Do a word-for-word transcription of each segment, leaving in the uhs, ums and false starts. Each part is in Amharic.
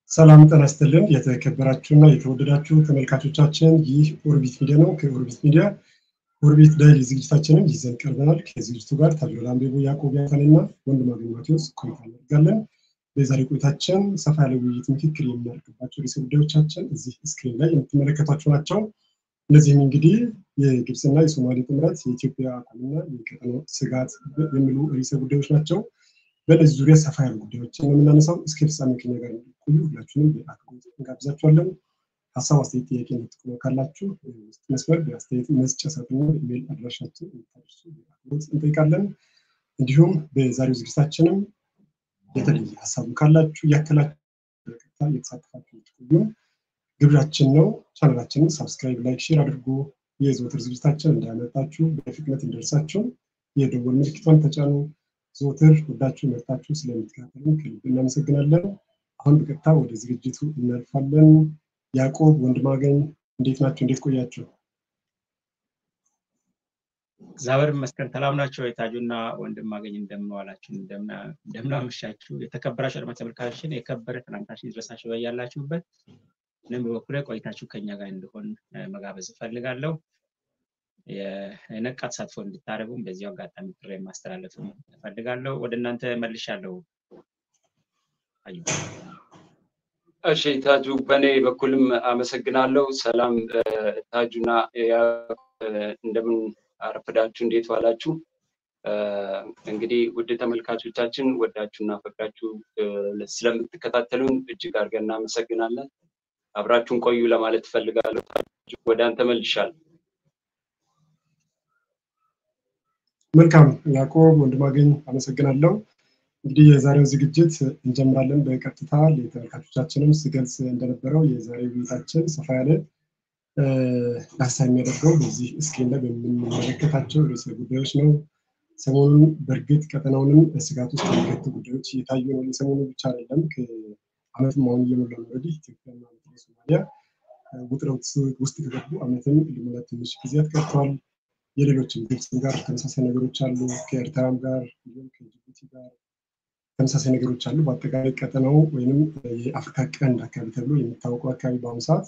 ሰላም ጤና ይስጥልን የተከበራችሁና የተወደዳችሁ ተመልካቾቻችን ይህ ኦርቢት ሚዲያ ነው። ከኦርቢት ሚዲያ ኦርቢት ዳይሊ ዝግጅታችንን ይዘን ቀርበናል። ከዝግጅቱ ጋር ታዲዮላ አንቤቦ ያዕቆብ ያታንና ወንድማገኝ ማቴዎስ ቆይታ እናደርጋለን። በዛሬ ቆይታችን ሰፋ ያለ ውይይት ምክክር የምናደርግባቸው ርዕሰ ጉዳዮቻችን እዚህ ስክሪን ላይ የምትመለከቷቸው ናቸው። እነዚህም እንግዲህ የግብፅና የሶማሌ ጥምረት፣ የኢትዮጵያ አቋምና የቀጠናው ስጋት የሚሉ ርዕሰ ጉዳዮች ናቸው። በዚህ ዙሪያ ሰፋ ያሉ ጉዳዮችን የምናነሳው እስከ ፍጻሜው ከኛ ጋር እንድትቆዩ ሁላችሁንም በአክብሮት እንጋብዛችኋለን። ሀሳብ አስተያየት፣ ጥያቄ የምትጠይቁ ካላችሁ ውስጥ መስመር በአስተያየት መስጫ ሳጥኑ ኢሜል አድራሻችን እንድታደርሱ በአክብሮት እንጠይቃለን። እንዲሁም በዛሬው ዝግጅታችንም የተለየ ሀሳብ ካላችሁ ያከላችሁ በቀጥታ እየተሳተፋችሁ እንድትቆዩ ግብዣችን ነው። ቻናላችንን ሰብስክራይብ፣ ላይክ፣ ሼር አድርጉ። የዘወትር ዝግጅታችን እንዳያመልጣችሁ በፍጥነት እንዲደርሳችሁ የደወል ምልክቷን ተጫኑ። ዘወትር ወዳችሁ መርጣችሁ ስለምትከታተሉን ከልብ እናመሰግናለን። አሁን በቀጥታ ወደ ዝግጅቱ እናልፋለን። ያዕቆብ፣ ወንድማገኝ እንዴት ናችሁ? እንዴት ቆያችሁ? እግዚአብሔር ይመስገን ሰላም ናችሁ። የታጁና ወንድማገኝ እንደምን ዋላችሁ? እንደምን እንደምን አመሻችሁ? የተከበራችሁ አድማጭ ተመልካቾችን የከበረ ሰላምታችን ይድረሳችሁ በያላችሁበት። እኔም በበኩሌ ቆይታችሁ ከኛ ጋር እንዲሆን መጋበዝ እፈልጋለሁ። የነቃ ተሳትፎ እንድታደርጉም በዚሁ አጋጣሚ ጥሪ ማስተላለፍ እፈልጋለሁ። ወደ እናንተ መልሻለሁ። አዩ እሺ ታጁ፣ በኔ በኩልም አመሰግናለሁ። ሰላም ታጁና እንደምን አረፈዳችሁ? እንዴት ዋላችሁ? እንግዲህ ውድ ተመልካቾቻችን ወዳችሁና ፈቅዳችሁ ስለምትከታተሉን እጅግ አድርገን እናመሰግናለን። አብራችሁን ቆዩ ለማለት እፈልጋለሁ። ታጁ ወደ አንተ መልሻለሁ። መልካም ያዕቆብ፣ ወንድማገኝ አመሰግናለሁ። እንግዲህ የዛሬው ዝግጅት እንጀምራለን በቀጥታ። ለተመልካቾቻችንም ስገልጽ እንደነበረው የዛሬው ውይይታችን ሰፋ ያለ ሀሳብ የሚያደርገው በዚህ ስክሪን ላይ በምንመለከታቸው ርዕሰ ጉዳዮች ነው። ሰሞኑን በእርግጥ ቀጠናውንም ስጋት ውስጥ የሚከቱ ጉዳዮች እየታዩ ነው። የሰሞኑ ብቻ አይደለም፣ ከዓመትም አሁን እየሞላ ነው። እንግዲህ ኢትዮጵያና ሶማሊያ ውጥረት ውስጥ ከገቡ ዓመትም ሊሞላ ትንሽ ጊዜያት ቀርተዋል። የሌሎችም ግብጽ ጋር ተመሳሳይ ነገሮች አሉ፣ ከኤርትራም ጋር እንዲሁም ከጅቡቲ ጋር ተመሳሳይ ነገሮች አሉ። በአጠቃላይ ቀጠናው ወይንም የአፍሪካ ቀንድ አካባቢ ተብሎ የሚታወቀው አካባቢ በአሁኑ ሰዓት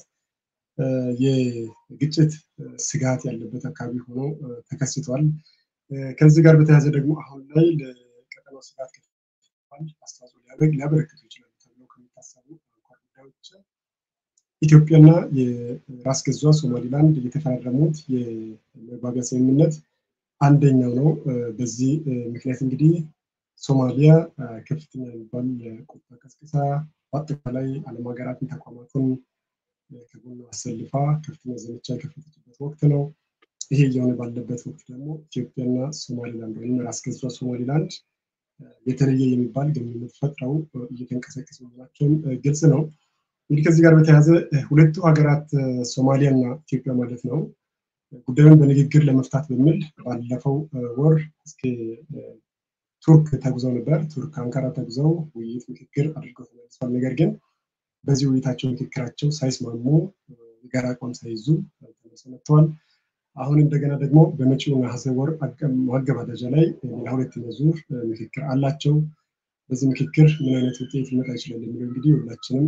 የግጭት ስጋት ያለበት አካባቢ ሆኖ ተከስቷል። ከዚህ ጋር በተያያዘ ደግሞ አሁን ላይ ለቀጠናው ስጋት አስተዋጽኦ ሊያበረክቱ ይችላሉ ተብለው ከሚታሰቡ ጉዳዮች ኢትዮጵያና የራስ ገዟ ሶማሊላንድ የተፈራረሙት የመግባቢያ ስምምነት አንደኛው ነው። በዚህ ምክንያት እንግዲህ ሶማሊያ ከፍተኛ የሚባል ቁጣ ቀስቅሳ በአጠቃላይ ዓለም ሀገራትን ተቋማትን ከጎኗ አሰልፋ ከፍተኛ ዘመቻ የከፈተችበት ወቅት ነው። ይሄ እየሆነ ባለበት ወቅት ደግሞ ኢትዮጵያና ሶማሊላንድ ወይም ራስ ገዟ ሶማሊላንድ የተለየ የሚባል ግንኙነት ፈጥረው እየተንቀሳቀሱ መሆናቸውን ግልጽ ነው። እንግዲህ ከዚህ ጋር በተያያዘ ሁለቱ ሀገራት ሶማሊያና ኢትዮጵያ ማለት ነው ጉዳዩን በንግግር ለመፍታት በሚል ባለፈው ወር እስከ ቱርክ ተጉዘው ነበር። ቱርክ አንካራ ተጉዘው ውይይት ምክክር አድርገው ተመልሰዋል። ነገር ግን በዚህ ውይይታቸው ምክክራቸው ሳይስማሙ የጋራ አቋም ሳይዙ ተመልሰው መጥተዋል። አሁን እንደገና ደግሞ በመጪው ነሐሴ ወር ማገባደጃ ላይ ሌላ ሁለተኛ ዙር ምክክር አላቸው። በዚህ ምክክር ምን አይነት ውጤት ሊመጣ ይችላል የሚለው እንግዲህ ሁላችንም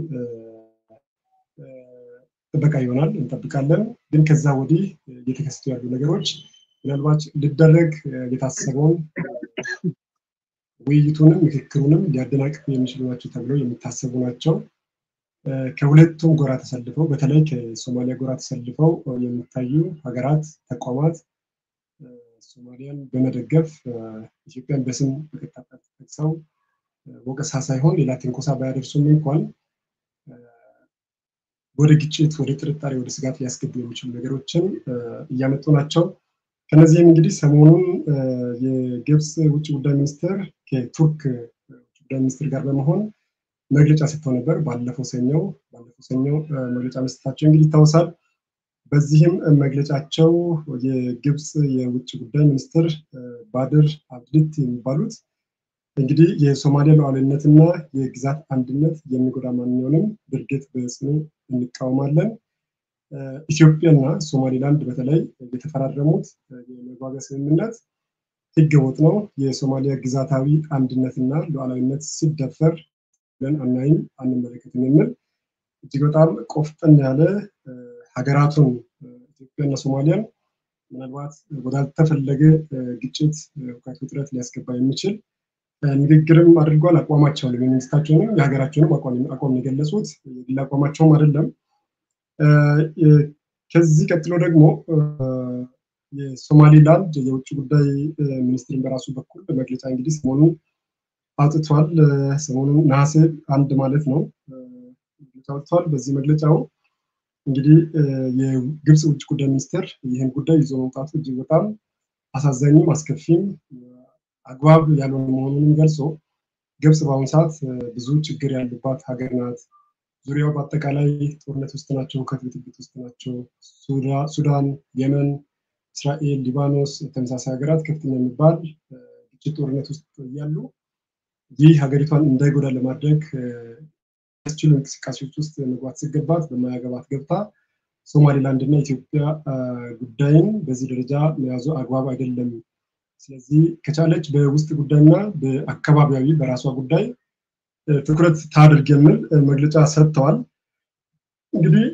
ጥበቃ ይሆናል እንጠብቃለን። ግን ከዛ ወዲህ እየተከሰቱ ያሉ ነገሮች ምናልባት ሊደረግ የታሰበውን ውይይቱንም ምክክሩንም ሊያደናቅፉ የሚችሉ ናቸው ተብለው የሚታሰቡ ናቸው። ከሁለቱም ጎራ ተሰልፈው በተለይ ከሶማሊያ ጎራ ተሰልፈው የሚታዩ ሀገራት ተቋማት ሶማሊያን በመደገፍ ኢትዮጵያን በስም በቀጥታ ጠቅሰው ወቀሳ ሳይሆን ሌላ ትንኮሳ ባያደርሱም እንኳን ወደ ግጭት፣ ወደ ጥርጣሬ፣ ወደ ስጋት ሊያስገቡ የሚችሉ ነገሮችን እያመጡ ናቸው። ከነዚህም እንግዲህ ሰሞኑን የግብጽ ውጭ ጉዳይ ሚኒስትር ከቱርክ ውጭ ጉዳይ ሚኒስትር ጋር በመሆን መግለጫ ሰጥተው ነበር። ባለፈው ሰኞ ባለፈው ሰኞ መግለጫ መስጠታቸው እንግዲህ ይታወሳል። በዚህም መግለጫቸው የግብጽ የውጭ ጉዳይ ሚኒስትር ባድር አብድት የሚባሉት እንግዲህ የሶማሊያ ሉዓላዊነትና የግዛት አንድነት የሚጎዳ ማንኛውንም ድርጊት በጽኑ እንቃወማለን። ኢትዮጵያና ሶማሊላንድ በተለይ የተፈራረሙት የመግባቢያ ስምምነት ህገወጥ ነው። የሶማሊያ ግዛታዊ አንድነትና ሉዓላዊነት ሲደፈር ብለን አናይም አንመለከትም የሚል እጅግ በጣም ቆፍጠን ያለ ሀገራቱን ኢትዮጵያና ሶማሊያን ምናልባት ወዳልተፈለገ ግጭት ወይም ውጥረት ሊያስገባ የሚችል ንግግርም አድርጓል። አቋማቸውን የመንግስታቸውንም የሀገራቸውንም አቋም አቋም የገለጹት የግል አቋማቸውም አይደለም። ከዚህ ቀጥሎ ደግሞ የሶማሊላንድ የውጭ ጉዳይ ሚኒስትር በራሱ በኩል መግለጫ እንግዲህ ሰሞኑን አውጥቷል። ሰሞኑን ነሐሴ አንድ ማለት ነው አውጥቷል። በዚህ መግለጫው እንግዲህ የግብጽ ውጭ ጉዳይ ሚኒስትር ይህን ጉዳይ ይዞ መውጣቱ እጅግ በጣም አሳዛኝም አስከፊም አግባብ ያልሆነ መሆኑንም ገልጾ ግብጽ በአሁኑ ሰዓት ብዙ ችግር ያለባት ሀገር ናት። ዙሪያው በአጠቃላይ ጦርነት ውስጥ ናቸው፣ ከብጥብጥ ውስጥ ናቸው። ሱዳን፣ የመን፣ እስራኤል፣ ሊባኖስ ተመሳሳይ ሀገራት ከፍተኛ የሚባል ግጭት ጦርነት ውስጥ ያሉ ይህ ሀገሪቷን እንዳይጎዳ ለማድረግ ያስችሉ እንቅስቃሴዎች ውስጥ መግባት ሲገባት በማያገባት ገብታ ሶማሊላንድ እና ኢትዮጵያ ጉዳይን በዚህ ደረጃ መያዙ አግባብ አይደለም። ስለዚህ ከቻለች በውስጥ ጉዳይና በአካባቢያዊ በራሷ ጉዳይ ትኩረት ታድርግ የሚል መግለጫ ሰጥተዋል። እንግዲህ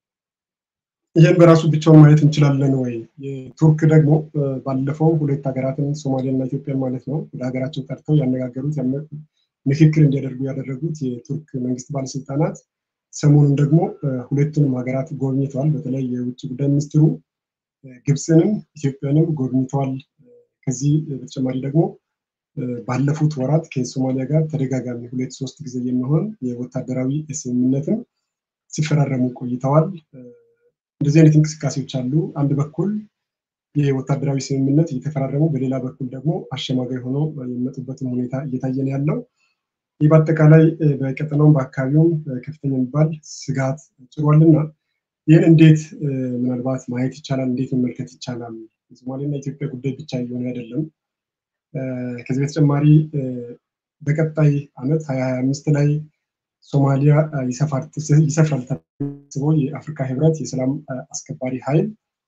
ይሄን በራሱ ብቻውን ማየት እንችላለን ወይ? የቱርክ ደግሞ ባለፈው ሁለት ሀገራትን ሶማሊያና ኢትዮጵያ ማለት ነው ወደ ሀገራቸው ጠርተው ያነጋገሩት ምክክር እንዲያደርጉ ያደረጉት የቱርክ መንግስት ባለስልጣናት ሰሞኑን ደግሞ ሁለቱንም ሀገራት ጎብኝተዋል። በተለይ የውጭ ጉዳይ ሚኒስትሩ ግብፅንም ኢትዮጵያንም ጎብኝተዋል። ከዚህ በተጨማሪ ደግሞ ባለፉት ወራት ከሶማሊያ ጋር ተደጋጋሚ ሁለት ሶስት ጊዜ የሚሆን የወታደራዊ ስምምነትን ሲፈራረሙ ቆይተዋል። እንደዚህ አይነት እንቅስቃሴዎች አሉ። አንድ በኩል የወታደራዊ ስምምነት እየተፈራረሙ በሌላ በኩል ደግሞ አሸማጋይ ሆኖ የሚመጡበትን ሁኔታ እየታየ ነው ያለው። ይህ በአጠቃላይ በቀጠናውም በአካባቢውም ከፍተኛ የሚባል ስጋት ጭሯልና ይህን እንዴት ምናልባት ማየት ይቻላል? እንዴት መመልከት ይቻላል? የሶማሊያና ኢትዮጵያ ጉዳይ ብቻ እየሆነ አይደለም። ከዚህ በተጨማሪ በቀጣይ ዓመት ሀያ ሀያ አምስት ላይ ሶማሊያ ይሰፍራል ተብሎ የአፍሪካ ህብረት የሰላም አስከባሪ ኃይል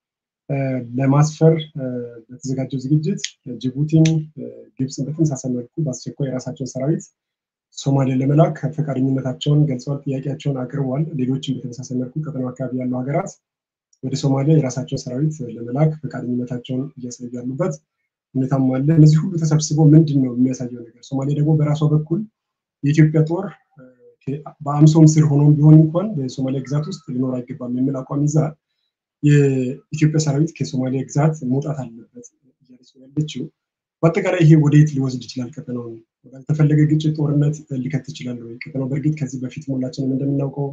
ለማስፈር በተዘጋጀው ዝግጅት ጅቡቲም ግብፅን በተመሳሳይ መልኩ በአስቸኳይ የራሳቸውን ሰራዊት ሶማሊያ ለመላክ ፈቃደኝነታቸውን ገልጸዋል፣ ጥያቄያቸውን አቅርበዋል። ሌሎችም በተመሳሳይ መልኩ ቀጠናው አካባቢ ያሉ ሀገራት ወደ ሶማሊያ የራሳቸውን ሰራዊት ለመላክ ፈቃደኝነታቸውን እያሳዩ ያሉበት ሁኔታም አለ። እነዚህ ሁሉ ተሰብስበው ምንድን ነው የሚያሳየው ነገር? ሶማሊያ ደግሞ በራሷ በኩል የኢትዮጵያ ጦር በአምሶም ስር ሆኖም ቢሆን እንኳን በሶማሊያ ግዛት ውስጥ ሊኖር አይገባም የሚል አቋም ይዛ የኢትዮጵያ ሰራዊት ከሶማሊያ ግዛት መውጣት አለበት እያለች ነው ያለችው። በአጠቃላይ ይሄ ወደየት ሊወስድ ይችላል? ቀጠናውን ወዳልተፈለገ ግጭት፣ ጦርነት ሊከት ይችላል ወይ? ቀጠናው በእርግጥ ከዚህ በፊት ሁላችንም እንደምናውቀው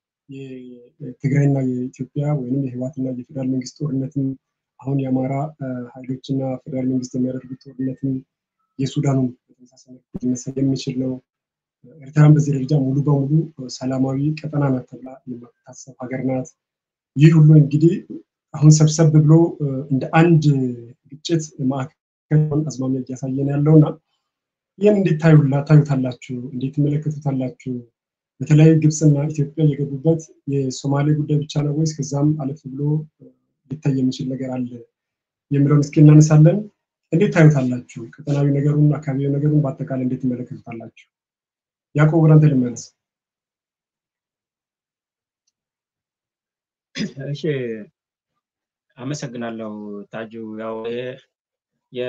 የትግራይና የኢትዮጵያ ወይም የህወሓትና የፌደራል መንግስት ጦርነትን፣ አሁን የአማራ ኃይሎችና ፌደራል መንግስት የሚያደርጉት ጦርነትን፣ የሱዳኑ በተመሳሳይ መልኩ ሊመሰል የሚችል ነው። ኤርትራን በዚህ ደረጃ ሙሉ በሙሉ ሰላማዊ ቀጠና ናት ተብላ የማትታሰብ ሀገር ናት። ይህ ሁሉ እንግዲህ አሁን ሰብሰብ ብሎ እንደ አንድ ግጭት ማዕከል አዝማሚያ እያሳየን ያለውና ይህን እንዴት ታዩታላችሁ? እንዴት ትመለከቱታላችሁ? በተለይ ግብፅና ኢትዮጵያ የገቡበት የሶማሌ ጉዳይ ብቻ ነው ወይስ ከዛም አለፍ ብሎ ሊታይ የሚችል ነገር አለ የሚለውን እስኪ እናነሳለን። እንዴት ታዩታላችሁ? ቀጠናዊ ነገሩን፣ አካባቢያዊ ነገሩን በአጠቃላይ እንዴት ትመለከቱታላችሁ? ያዕቆብ ወደ አንተ ልመለስ። እሺ፣ አመሰግናለሁ ታጁ። ያው የ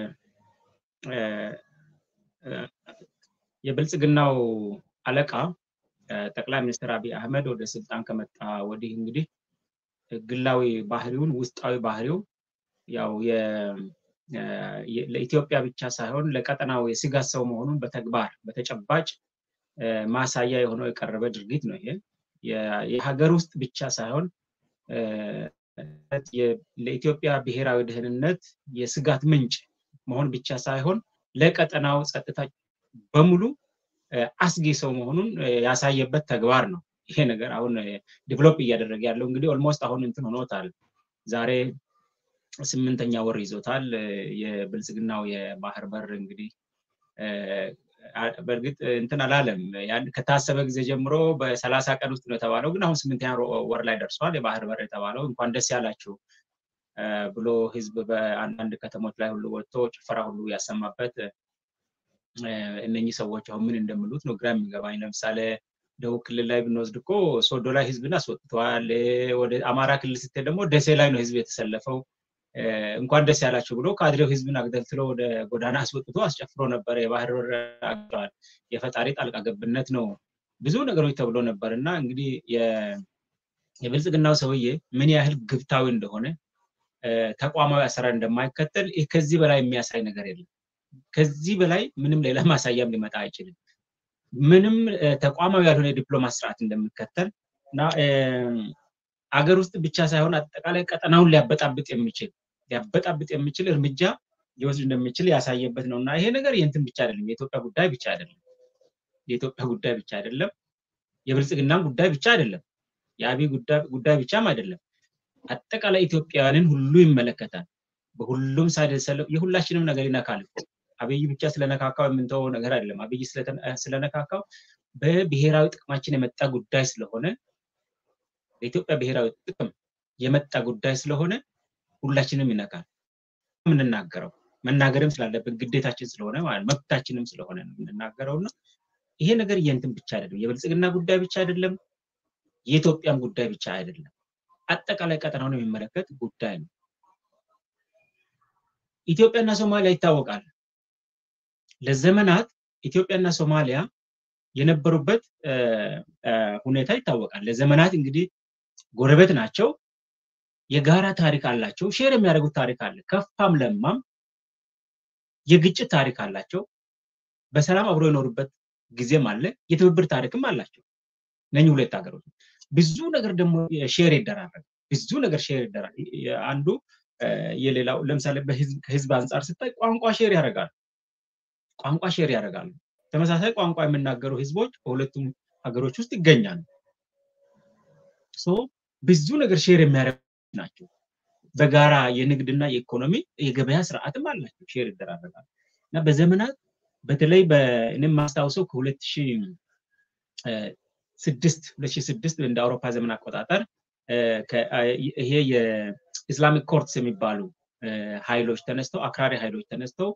የብልጽግናው አለቃ ጠቅላይ ሚኒስትር አብይ አህመድ ወደ ስልጣን ከመጣ ወዲህ እንግዲህ ግላዊ ባህሪውን ውስጣዊ ባህሪው ያው ለኢትዮጵያ ብቻ ሳይሆን ለቀጠናው የስጋት ሰው መሆኑን በተግባር በተጨባጭ ማሳያ የሆነው የቀረበ ድርጊት ነው። ይሄ የሀገር ውስጥ ብቻ ሳይሆን ለኢትዮጵያ ብሔራዊ ደህንነት የስጋት ምንጭ መሆን ብቻ ሳይሆን ለቀጠናው ጸጥታ በሙሉ አስጊ ሰው መሆኑን ያሳየበት ተግባር ነው። ይሄ ነገር አሁን ዲቨሎፕ እያደረገ ያለው እንግዲህ ኦልሞስት አሁን እንትን ሆኖታል። ዛሬ ስምንተኛ ወር ይዞታል የብልጽግናው የባህር በር እንግዲህ በእርግጥ እንትን አላለም። ያን ከታሰበ ጊዜ ጀምሮ በሰላሳ ቀን ውስጥ ነው የተባለው፣ ግን አሁን ስምንተኛ ወር ላይ ደርሷል። የባህር በር የተባለው እንኳን ደስ ያላችሁ ብሎ ህዝብ በአንዳንድ ከተሞች ላይ ሁሉ ወጥቶ ጭፈራ ሁሉ ያሰማበት እነኚህ ሰዎች አሁን ምን እንደሚሉት ነው ግራ የሚገባኝ። ለምሳሌ ደቡብ ክልል ላይ ብንወስድ እኮ ሶዶ ላይ ህዝብን አስወጥተዋል። ወደ አማራ ክልል ስትሄድ ደግሞ ደሴ ላይ ነው ህዝብ የተሰለፈው። እንኳን ደስ ያላችሁ ብሎ ካድሬው ህዝብን አግደልትሎ ወደ ጎዳና አስወጥቶ አስጨፍሮ ነበር። የባህር በር አግቷል። የፈጣሪ ጣልቃ ገብነት ነው ብዙ ነገሮች ተብሎ ነበርና እንግዲህ የብልጽግናው ሰውዬ ምን ያህል ግብታዊ እንደሆነ ተቋማዊ አሰራር እንደማይከተል ከዚህ በላይ የሚያሳይ ነገር የለም። ከዚህ በላይ ምንም ሌላ ማሳያም ሊመጣ አይችልም። ምንም ተቋማዊ ያልሆነ ዲፕሎማሲ ስርዓት እንደሚከተል እና አገር ውስጥ ብቻ ሳይሆን አጠቃላይ ቀጠናውን ሊያበጣብጥ የሚችል ሊያበጣብጥ የሚችል እርምጃ ሊወስድ እንደሚችል ያሳየበት ነውና ይሄ ነገር የእንትን ብቻ አይደለም፣ የኢትዮጵያ ጉዳይ ብቻ አይደለም። የኢትዮጵያ ጉዳይ ብቻ አይደለም፣ የብልጽግናም ጉዳይ ብቻ አይደለም፣ የአብይ ጉዳይ ጉዳይ ብቻም አይደለም። አጠቃላይ ኢትዮጵያውያንን ሁሉ ይመለከታል። በሁሉም ሳይደሰለ የሁላችንም ነገር ይነካል። አብይ ብቻ ስለነካካው የምንተው ነገር አይደለም። አብይ ስለነካካው በብሔራዊ ጥቅማችን የመጣ ጉዳይ ስለሆነ በኢትዮጵያ ብሔራዊ ጥቅም የመጣ ጉዳይ ስለሆነ ሁላችንም ይነካል። የምንናገረው መናገርም ስላለብን ግዴታችን ስለሆነ ማለት መብታችንም ስለሆነ ነው የምንናገረውና ይሄ ነገር የእንትን ብቻ አይደለም፣ የብልጽግና ጉዳይ ብቻ አይደለም፣ የኢትዮጵያም ጉዳይ ብቻ አይደለም። አጠቃላይ ቀጠናውን የሚመለከት ጉዳይ ነው። ኢትዮጵያና ሶማሊያ ይታወቃል። ለዘመናት ኢትዮጵያና ሶማሊያ የነበሩበት ሁኔታ ይታወቃል። ለዘመናት እንግዲህ ጎረቤት ናቸው። የጋራ ታሪክ አላቸው። ሼር የሚያደርጉት ታሪክ አለ። ከፋም ለማም የግጭት ታሪክ አላቸው። በሰላም አብሮ የኖሩበት ጊዜም አለ። የትብብር ታሪክም አላቸው። እነኚህ ሁለት ሀገሮች ብዙ ነገር ደግሞ ሼር ይደራረጋል። ብዙ ነገር ሼር ይደራረጋል። አንዱ የሌላው ለምሳሌ በህዝብ አንፃር ስታይ ቋንቋ ሼር ያደርጋሉ። ቋንቋ ሼር ያደርጋሉ። ተመሳሳይ ቋንቋ የሚናገሩ ህዝቦች በሁለቱም ሀገሮች ውስጥ ይገኛሉ። ሶ ብዙ ነገር ሼር የሚያደርጉ ናቸው። በጋራ የንግድና የኢኮኖሚ የገበያ ስርዓትም አላቸው። ሼር ይደራረጋሉ እና በዘመናት በተለይ በእኔም ማስታውሰው ከ2006 እንደ አውሮፓ ዘመን አቆጣጠር ይሄ የኢስላሚክ ኮርትስ የሚባሉ ኃይሎች ተነስተው አክራሪ ኃይሎች ተነስተው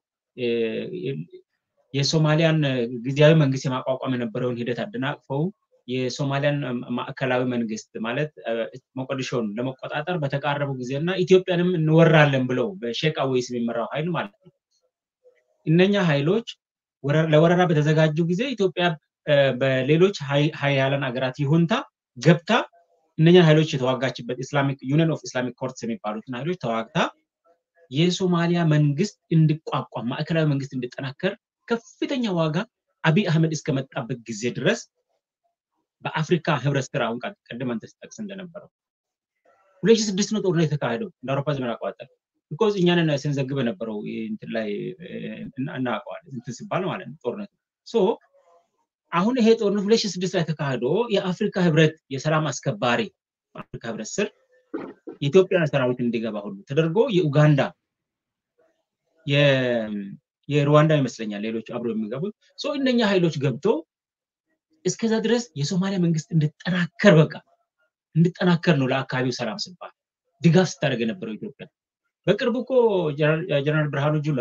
የሶማሊያን ጊዜያዊ መንግስት የማቋቋም የነበረውን ሂደት አደናቅፈው የሶማሊያን ማዕከላዊ መንግስት ማለት ሞቃዲሾን ለመቆጣጠር በተቃረቡ ጊዜና ኢትዮጵያንም እንወራለን ብለው በሼክ አወይስ የሚመራው ኃይል ማለት ነው። እነኛ ኃይሎች ለወረራ በተዘጋጁ ጊዜ ኢትዮጵያ በሌሎች ኃያላን አገራት ይሁንታ ገብታ እነኛ ኃይሎች የተዋጋችበት ኢስላሚክ ዩኒየን ኦፍ ኢስላሚክ ኮርትስ የሚባሉትን ኃይሎች ተዋግታ የሶማሊያ መንግስት እንዲቋቋም ማዕከላዊ መንግስት እንዲጠናከር ከፍተኛ ዋጋ አብይ አህመድ እስከመጣበት ጊዜ ድረስ በአፍሪካ ህብረት ስራ አሁን ቀደም አንተ ተጠቅስ እንደነበረው ሁለት ሺህ ስድስት ነው ጦርነት የተካሄደው እንደ አውሮፓ ዘመን አቆጣጠር because እኛን ስንዘግብ ነበረው እንትን ላይ እናውቀዋል እንትን ሲባል ማለት ነው ጦርነት ሶ አሁን ይሄ ጦርነት ሁለት ሺህ ስድስት ላይ ተካሄዶ የአፍሪካ ህብረት የሰላም አስከባሪ አፍሪካ ህብረት ስር የኢትዮጵያ ሰራዊት እንዲገባ ሁሉ ተደርጎ የኡጋንዳ የ የሩዋንዳ ይመስለኛል ሌሎች አብሮ የሚገቡት ሶ እነኛ ኃይሎች ገብቶ እስከዛ ድረስ የሶማሊያ መንግስት እንድጠናከር በቃ እንድጠናከር ነው ለአካባቢው ሰላም ሲባል ድጋፍ ስታደርግ የነበረው ኢትዮጵያ በቅርቡ እኮ ጀነራል ብርሃኑ ጁላ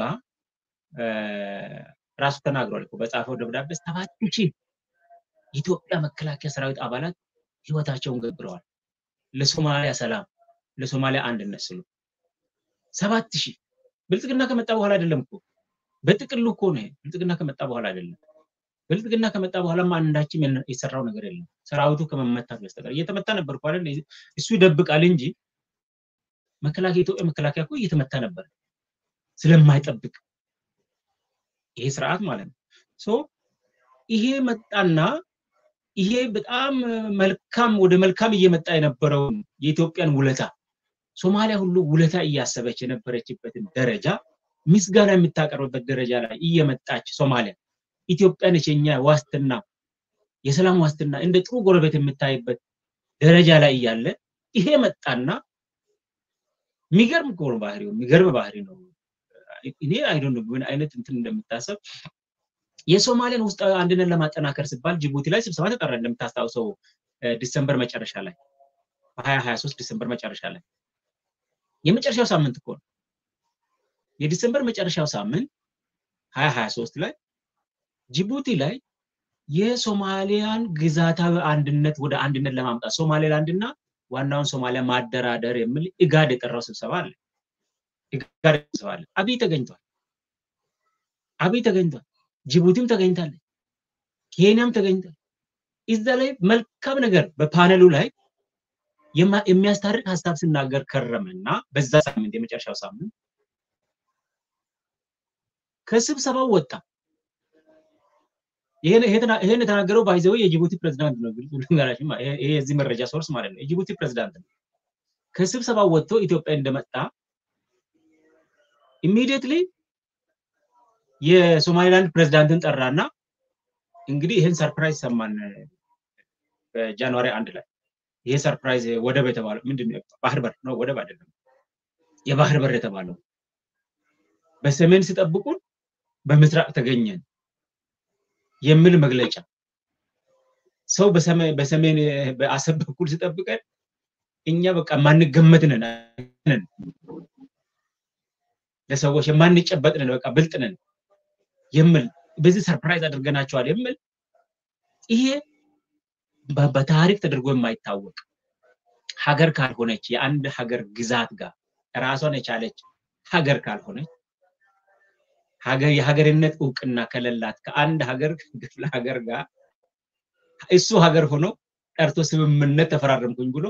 ራሱ ተናግሯል እኮ በጻፈው ደብዳቤ ሰባት ሺህ ኢትዮጵያ መከላከያ ሰራዊት አባላት ህይወታቸውን ገብረዋል ለሶማሊያ ሰላም ለሶማሊያ አንድነት ሲሉ ሰባት ሺህ ብልጽግና ከመጣ በኋላ አይደለም እኮ በጥቅሉ እኮ ነው ብልጽግና ከመጣ በኋላ አይደለም ብልጽግና ከመጣ በኋላ አንዳችም የሰራው ነገር የለም ሰራዊቱ ከመመታት በስተቀር እየተመታ ነበር እኮ አይደል እሱ ይደብቃል እንጂ መከላከያ ኢትዮጵያ መከላከያ እኮ እየተመታ ነበር ስለማይጠብቅ ይሄ ስርዓት ማለት ነው ሶ ይሄ መጣና ይሄ በጣም መልካም ወደ መልካም እየመጣ የነበረው የኢትዮጵያን ውለታ ሶማሊያ ሁሉ ውለታ እያሰበች የነበረችበትን ደረጃ ምስጋና የምታቀርብበት ደረጃ ላይ እየመጣች ሶማሊያ ኢትዮጵያን የኛ ዋስትና የሰላም ዋስትና እንደ ጥሩ ጎረቤት የምታይበት ደረጃ ላይ ያለ ይሄ መጣና ሚገርም ጎር ባህሪው ሚገርም ባህሪ ነው እኔ አይ ዶንት ኖ ምን አይነት እንትን እንደምታሰብ የሶማሊያን ውስጥ አንድነን ለማጠናከር ሲባል ጅቡቲ ላይ ስብሰባ ተጠራ እንደምታስታውሰው ዲሴምበር መጨረሻ ላይ በሀያ ሀያ ሶስት ዲሴምበር መጨረሻ ላይ የመጨረሻው ሳምንት እኮ የዲሴምበር መጨረሻው ሳምንት ሀያ ሀያ ሶስት ላይ ጅቡቲ ላይ የሶማሊያን ግዛታዊ አንድነት ወደ አንድነት ለማምጣት ሶማሌላንድና ዋናውን ሶማሊያ ማደራደር የሚል ኢጋድ የጠራው ስብሰባ አለ። ኢጋድ ስብሰባ አለ። አብይ ተገኝቷል። አብይ ተገኝቷል። ጅቡቲም ተገኝታለች። ኬንያም ተገኝቷል። እዛ ላይ መልካም ነገር በፓነሉ ላይ የሚያስታርቅ ሐሳብ ሲናገር ከረመና በዛ ሳምንት የመጨረሻው ሳምንት ከስብሰባው ወጣ። ይሄን ይሄን የተናገረው ባይዘው የጅቡቲ ፕሬዝዳንት ነው። ይሄ የዚህ መረጃ ሶርስ ማለት ነው። የጅቡቲ ፕሬዝዳንት ነው። ከስብሰባው ወጥቶ ኢትዮጵያ እንደመጣ ኢሚዲየትሊ የሶማሊላንድ ፕሬዝዳንትን ጠራና እንግዲህ ይሄን ሰርፕራይዝ ሰማን በጃንዋሪ አንድ ላይ ይሄ ሰርፕራይዝ ወደብ የተባለው ምንድነው? ባህር በር ነው፣ ወደብ አይደለም። የባህር በር የተባለው በሰሜን ሲጠብቁን በምስራቅ ተገኘን የሚል መግለጫ ሰው በሰሜን በሰሜን በአሰብ በኩል ሲጠብቀን እኛ በቃ ማንገመት ነን ለሰዎች የማንጨበጥ ነን በቃ ብልጥ ነን የሚል በዚህ ሰርፕራይዝ አድርገናቸዋል የሚል ይሄ በታሪክ ተደርጎ የማይታወቅ ሀገር ካልሆነች የአንድ ሀገር ግዛት ጋር ራሷን የቻለች ሀገር ካልሆነች ሀገር የሀገርነት ዕውቅና ከሌላት ከአንድ ሀገር ክፍለ ሀገር ጋር እሱ ሀገር ሆኖ ጠርቶ ስምምነት ተፈራረምኩኝ ብሎ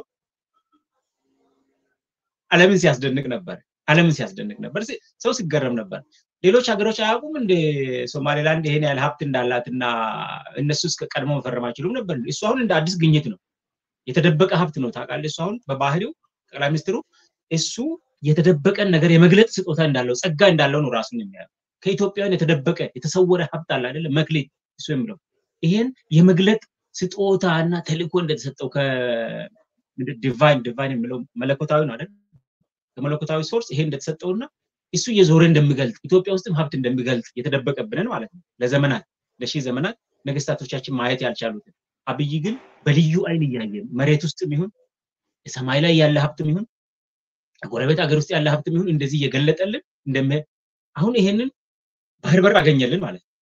ዓለምን ሲያስደንቅ ነበር። ዓለምን ሲያስደንቅ ነበር። ሰው ሲገረም ነበር። ሌሎች ሀገሮች አያውቁም እንደ ሶማሌላንድ ይሄን ያህል ሀብት እንዳላትና እነሱ እስከ ቀድሞ መፈረም አይችሉም ነበር። እሱ አሁን እንደ አዲስ ግኝት ነው፣ የተደበቀ ሀብት ነው። ታውቃለህ፣ እሱ አሁን በባህሪው ጠቅላይ ሚኒስትሩ እሱ የተደበቀን ነገር የመግለጽ ስጦታ እንዳለው ጸጋ እንዳለው ነው ራሱን የሚያየው። ከኢትዮጵያውያን የተደበቀ የተሰወረ ሀብት አለ አይደል? መክሊት እሱ የሚለው ይሄን የመግለጥ ስጦታና ተልእኮ እንደተሰጠው ከዲቫይን ዲቫይን የሚለው መለኮታዊ ነው አይደል? ከመለኮታዊ ሶርስ ይሄ እንደተሰጠውና እሱ የዞረ እንደሚገልጥ ኢትዮጵያ ውስጥም ሀብት እንደሚገልጥ የተደበቀብንን ማለት ነው። ለዘመናት ለሺህ ዘመናት ነገስታቶቻችን ማየት ያልቻሉት አብይ ግን በልዩ አይን እያየ መሬት ውስጥም ይሁን ሰማይ ላይ ያለ ሀብትም ይሁን ጎረቤት ሀገር ውስጥ ያለ ሀብትም ይሁን እንደዚህ እየገለጠልን እንደም አሁን ይሄንን ባህር በር አገኘልን ማለት ነው።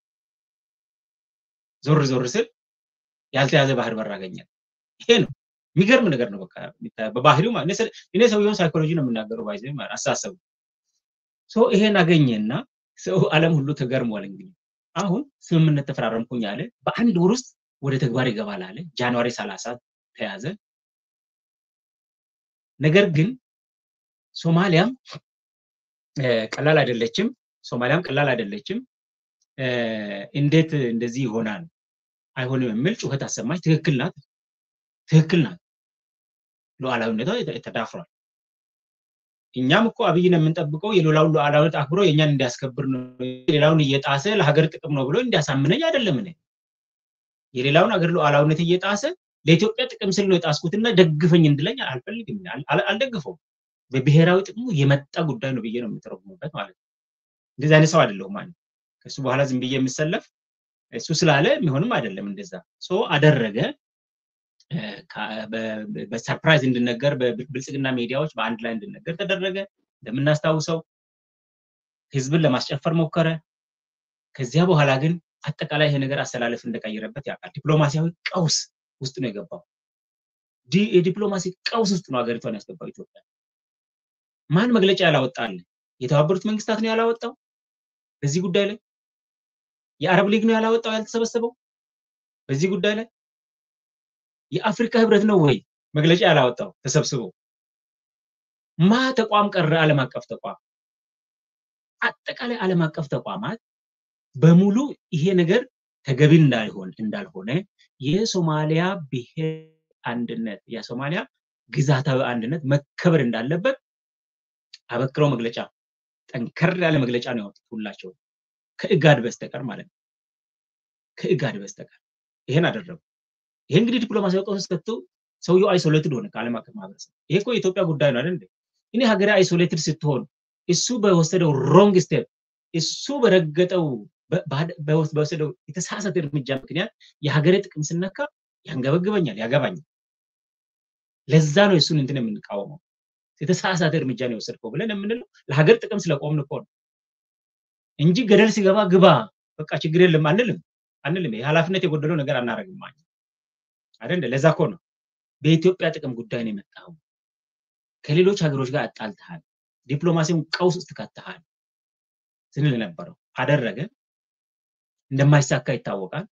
ዞር ዞር ስል ያልተያዘ ባህር በር አገኘን። ይሄ ነው የሚገርም ነገር ነው። በቃ በባህሪው ማለት ነው። እኔ ሰውየውን ሳይኮሎጂ ነው የምናገረው ባይዘ ማለት አሳሰቡ ሶ ይሄን አገኘና ሰው ዓለም ሁሉ ተገርሟል። እንግዲህ አሁን ስምምነት ተፈራረምኩኝ አለ። በአንድ ወር ውስጥ ወደ ተግባር ይገባል አለ። ጃንዋሪ ሰላሳ ተያዘ። ነገር ግን ሶማሊያም ቀላል አይደለችም። ሶማሊያም ቀላል አይደለችም። እንዴት እንደዚህ ይሆናል አይሆንም የሚል ጩኸት አሰማች። ትክክል ናት፣ ትክክል ናት። ሉዓላዊነቷ ተዳፍሯል። እኛም እኮ አብይን የምንጠብቀው የሌላውን ሉዓላዊነት አክብሮ የኛን እንዲያስከብር ነው፣ የሌላውን እየጣሰ ለሀገር ጥቅም ነው ብሎ እንዲያሳምነኝ አይደለም። እኔ የሌላውን ሀገር ሉዓላዊነት እየጣሰ ለኢትዮጵያ ጥቅም ስል ነው የጣስኩትና ደግፈኝ እንድለኝ አልፈልግም፣ አልደግፈውም። በብሔራዊ ጥቅሙ የመጣ ጉዳይ ነው ብዬ ነው የምተረጉምበት ማለት ነው። እንደዚህ አይነት ሰው አይደለሁም ማለት ከሱ በኋላ ዝም ብዬ የምሰለፍ እሱ ስላለ የሚሆንም አይደለም። እንደዛ ሶ አደረገ። በሰርፕራይዝ እንድነገር በብልጽግና ሚዲያዎች በአንድ ላይ እንድነገር ተደረገ። እንደምናስታውሰው ህዝብን ለማስጨፈር ሞከረ። ከዚያ በኋላ ግን አጠቃላይ ይሄ ነገር አሰላለፍ እንደቀየረበት ያውቃል። ዲፕሎማሲያዊ ቀውስ ውስጥ ነው የገባው። ዲ የዲፕሎማሲ ቀውስ ውስጥ ነው ሀገሪቷን ያስገባው ኢትዮጵያ። ማን መግለጫ ያላወጣል? የተባበሩት መንግስታት ነው ያላወጣው በዚህ ጉዳይ ላይ። የአረብ ሊግ ነው ያላወጣው ያልተሰበሰበው በዚህ ጉዳይ ላይ። የአፍሪካ ህብረት ነው ወይ መግለጫ ያላወጣው ተሰብስቦ? ማ ተቋም ቀረ? ዓለም አቀፍ ተቋም፣ አጠቃላይ ዓለም አቀፍ ተቋማት በሙሉ ይሄ ነገር ተገቢ እንዳይሆን እንዳልሆነ የሶማሊያ ብሔር አንድነት የሶማሊያ ግዛታዊ አንድነት መከበር እንዳለበት አበክረው መግለጫ ጠንከር ያለ መግለጫ ነው ያወጡት ሁላቸው ከኢጋድ በስተቀር ማለት ነው። ከኢጋድ በስተቀር ይሄን አደረጉ። ይሄ እንግዲህ ዲፕሎማሲያዊ ቀውስ ከቶ ሰውየው አይሶሌትድ ሆነ ከዓለም አቀፍ ማህበረሰብ። ይሄ እኮ የኢትዮጵያ ጉዳይ ነው አይደል? እኔ ሀገሬ አይሶሌትድ ስትሆን እሱ በወሰደው ሮንግ ስቴፕ እሱ በረገጠው በወሰደው የተሳሳተ እርምጃ ምክንያት የሀገሬ ጥቅም ስነካ ያንገበግበኛል፣ ያገባኛል። ለዛ ነው እሱን እንትን የምንቃወመው። የተሳሳተ እርምጃ ነው የወሰድከው ብለን የምንለው ለሀገር ጥቅም ስለቆምን እኮ ነው እንጂ ገደል ሲገባ ግባ በቃ ችግር የለም አንልም አንልም ኃላፊነት የጎደለው ነገር አናረግም ማለት አይደል ለዛ እኮ ነው በኢትዮጵያ ጥቅም ጉዳይ ነው የመጣው ከሌሎች ሀገሮች ጋር አጣልተሃል ዲፕሎማሲውን ቀውስ ውስጥ ከተሃል ስንል ነበረው አደረገ እንደማይሳካ ይታወቃል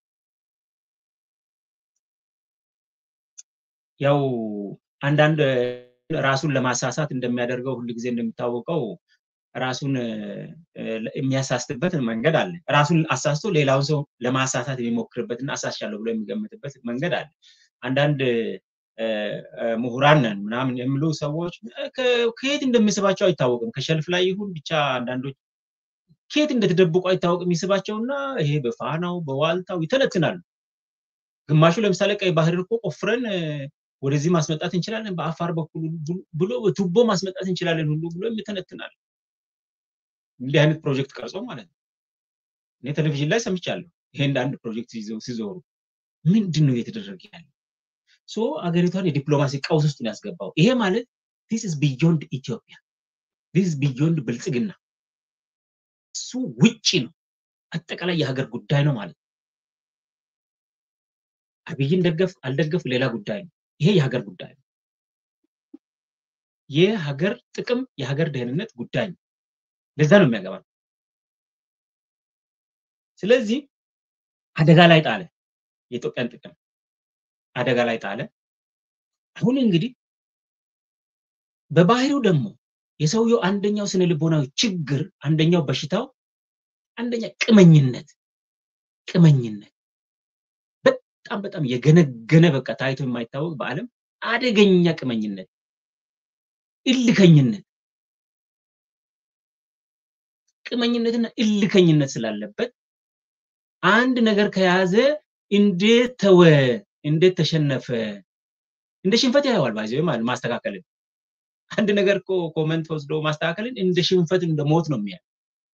ያው አንዳንድ ራሱን ለማሳሳት እንደሚያደርገው ሁሉ ጊዜ እንደሚታወቀው ራሱን የሚያሳስትበት መንገድ አለ ራሱን አሳስቶ ሌላውን ሰው ለማሳሳት የሚሞክርበትና አሳስቻለሁ ብሎ የሚገምትበት መንገድ አለ አንዳንድ ምሁራን ነን ምናምን የሚሉ ሰዎች ከየት እንደሚስባቸው አይታወቅም ከሸልፍ ላይ ይሁን ብቻ አንዳንዶች ከየት እንደተደብቁ አይታወቅም ይስባቸውና ይሄ በፋናው በዋልታው ይተነትናሉ ግማሹ ለምሳሌ ቀይ ባህር እኮ ቆፍረን ወደዚህ ማስመጣት እንችላለን በአፋር በኩል ብሎ ቱቦ ማስመጣት እንችላለን ሁሉ ብሎ ይተነትናል እንዲህ አይነት ፕሮጀክት ቀርጾ ማለት ነው እኔ ቴሌቪዥን ላይ ሰምቻለሁ ይሄ እንደ አንድ ፕሮጀክት ሲዞ ሲዞሩ ምንድነው የተደረገ ያለው ሶ አገሪቷን የዲፕሎማሲ ቀውስ ውስጥ ነው ያስገባው ይሄ ማለት this is beyond Ethiopia this is beyond ብልጽግና እሱ ውጪ ነው አጠቃላይ የሀገር ጉዳይ ነው ማለት አብይን ደገፍ አልደገፍ ሌላ ጉዳይ ነው ይሄ የሀገር ጉዳይ ነው የሀገር ጥቅም የሀገር ደህንነት ጉዳይ ነው ለዛ ነው የሚያገባው ስለዚህ አደጋ ላይ ጣለ የኢትዮጵያን ጥቅም አደጋ ላይ ጣለ አሁን እንግዲህ በባህሪው ደግሞ የሰውየው አንደኛው ስነ ልቦናዊ ችግር አንደኛው በሽታው አንደኛ ቅመኝነት ቅመኝነት በጣም በጣም የገነገነ በቃ ታይቶ የማይታወቅ በአለም አደገኛ ቅመኝነት እልከኝነት ቅመኝነትና እልከኝነት ስላለበት አንድ ነገር ከያዘ እንዴት ተወ እንዴት ተሸነፈ እንደ ሽንፈት ያያዋል ባይዘው ማለት ማስተካከል አንድ ነገር እኮ ኮሜንት ወስዶ ማስተካከልን እንደ ሽንፈት እንደ ሞት ነው የሚያ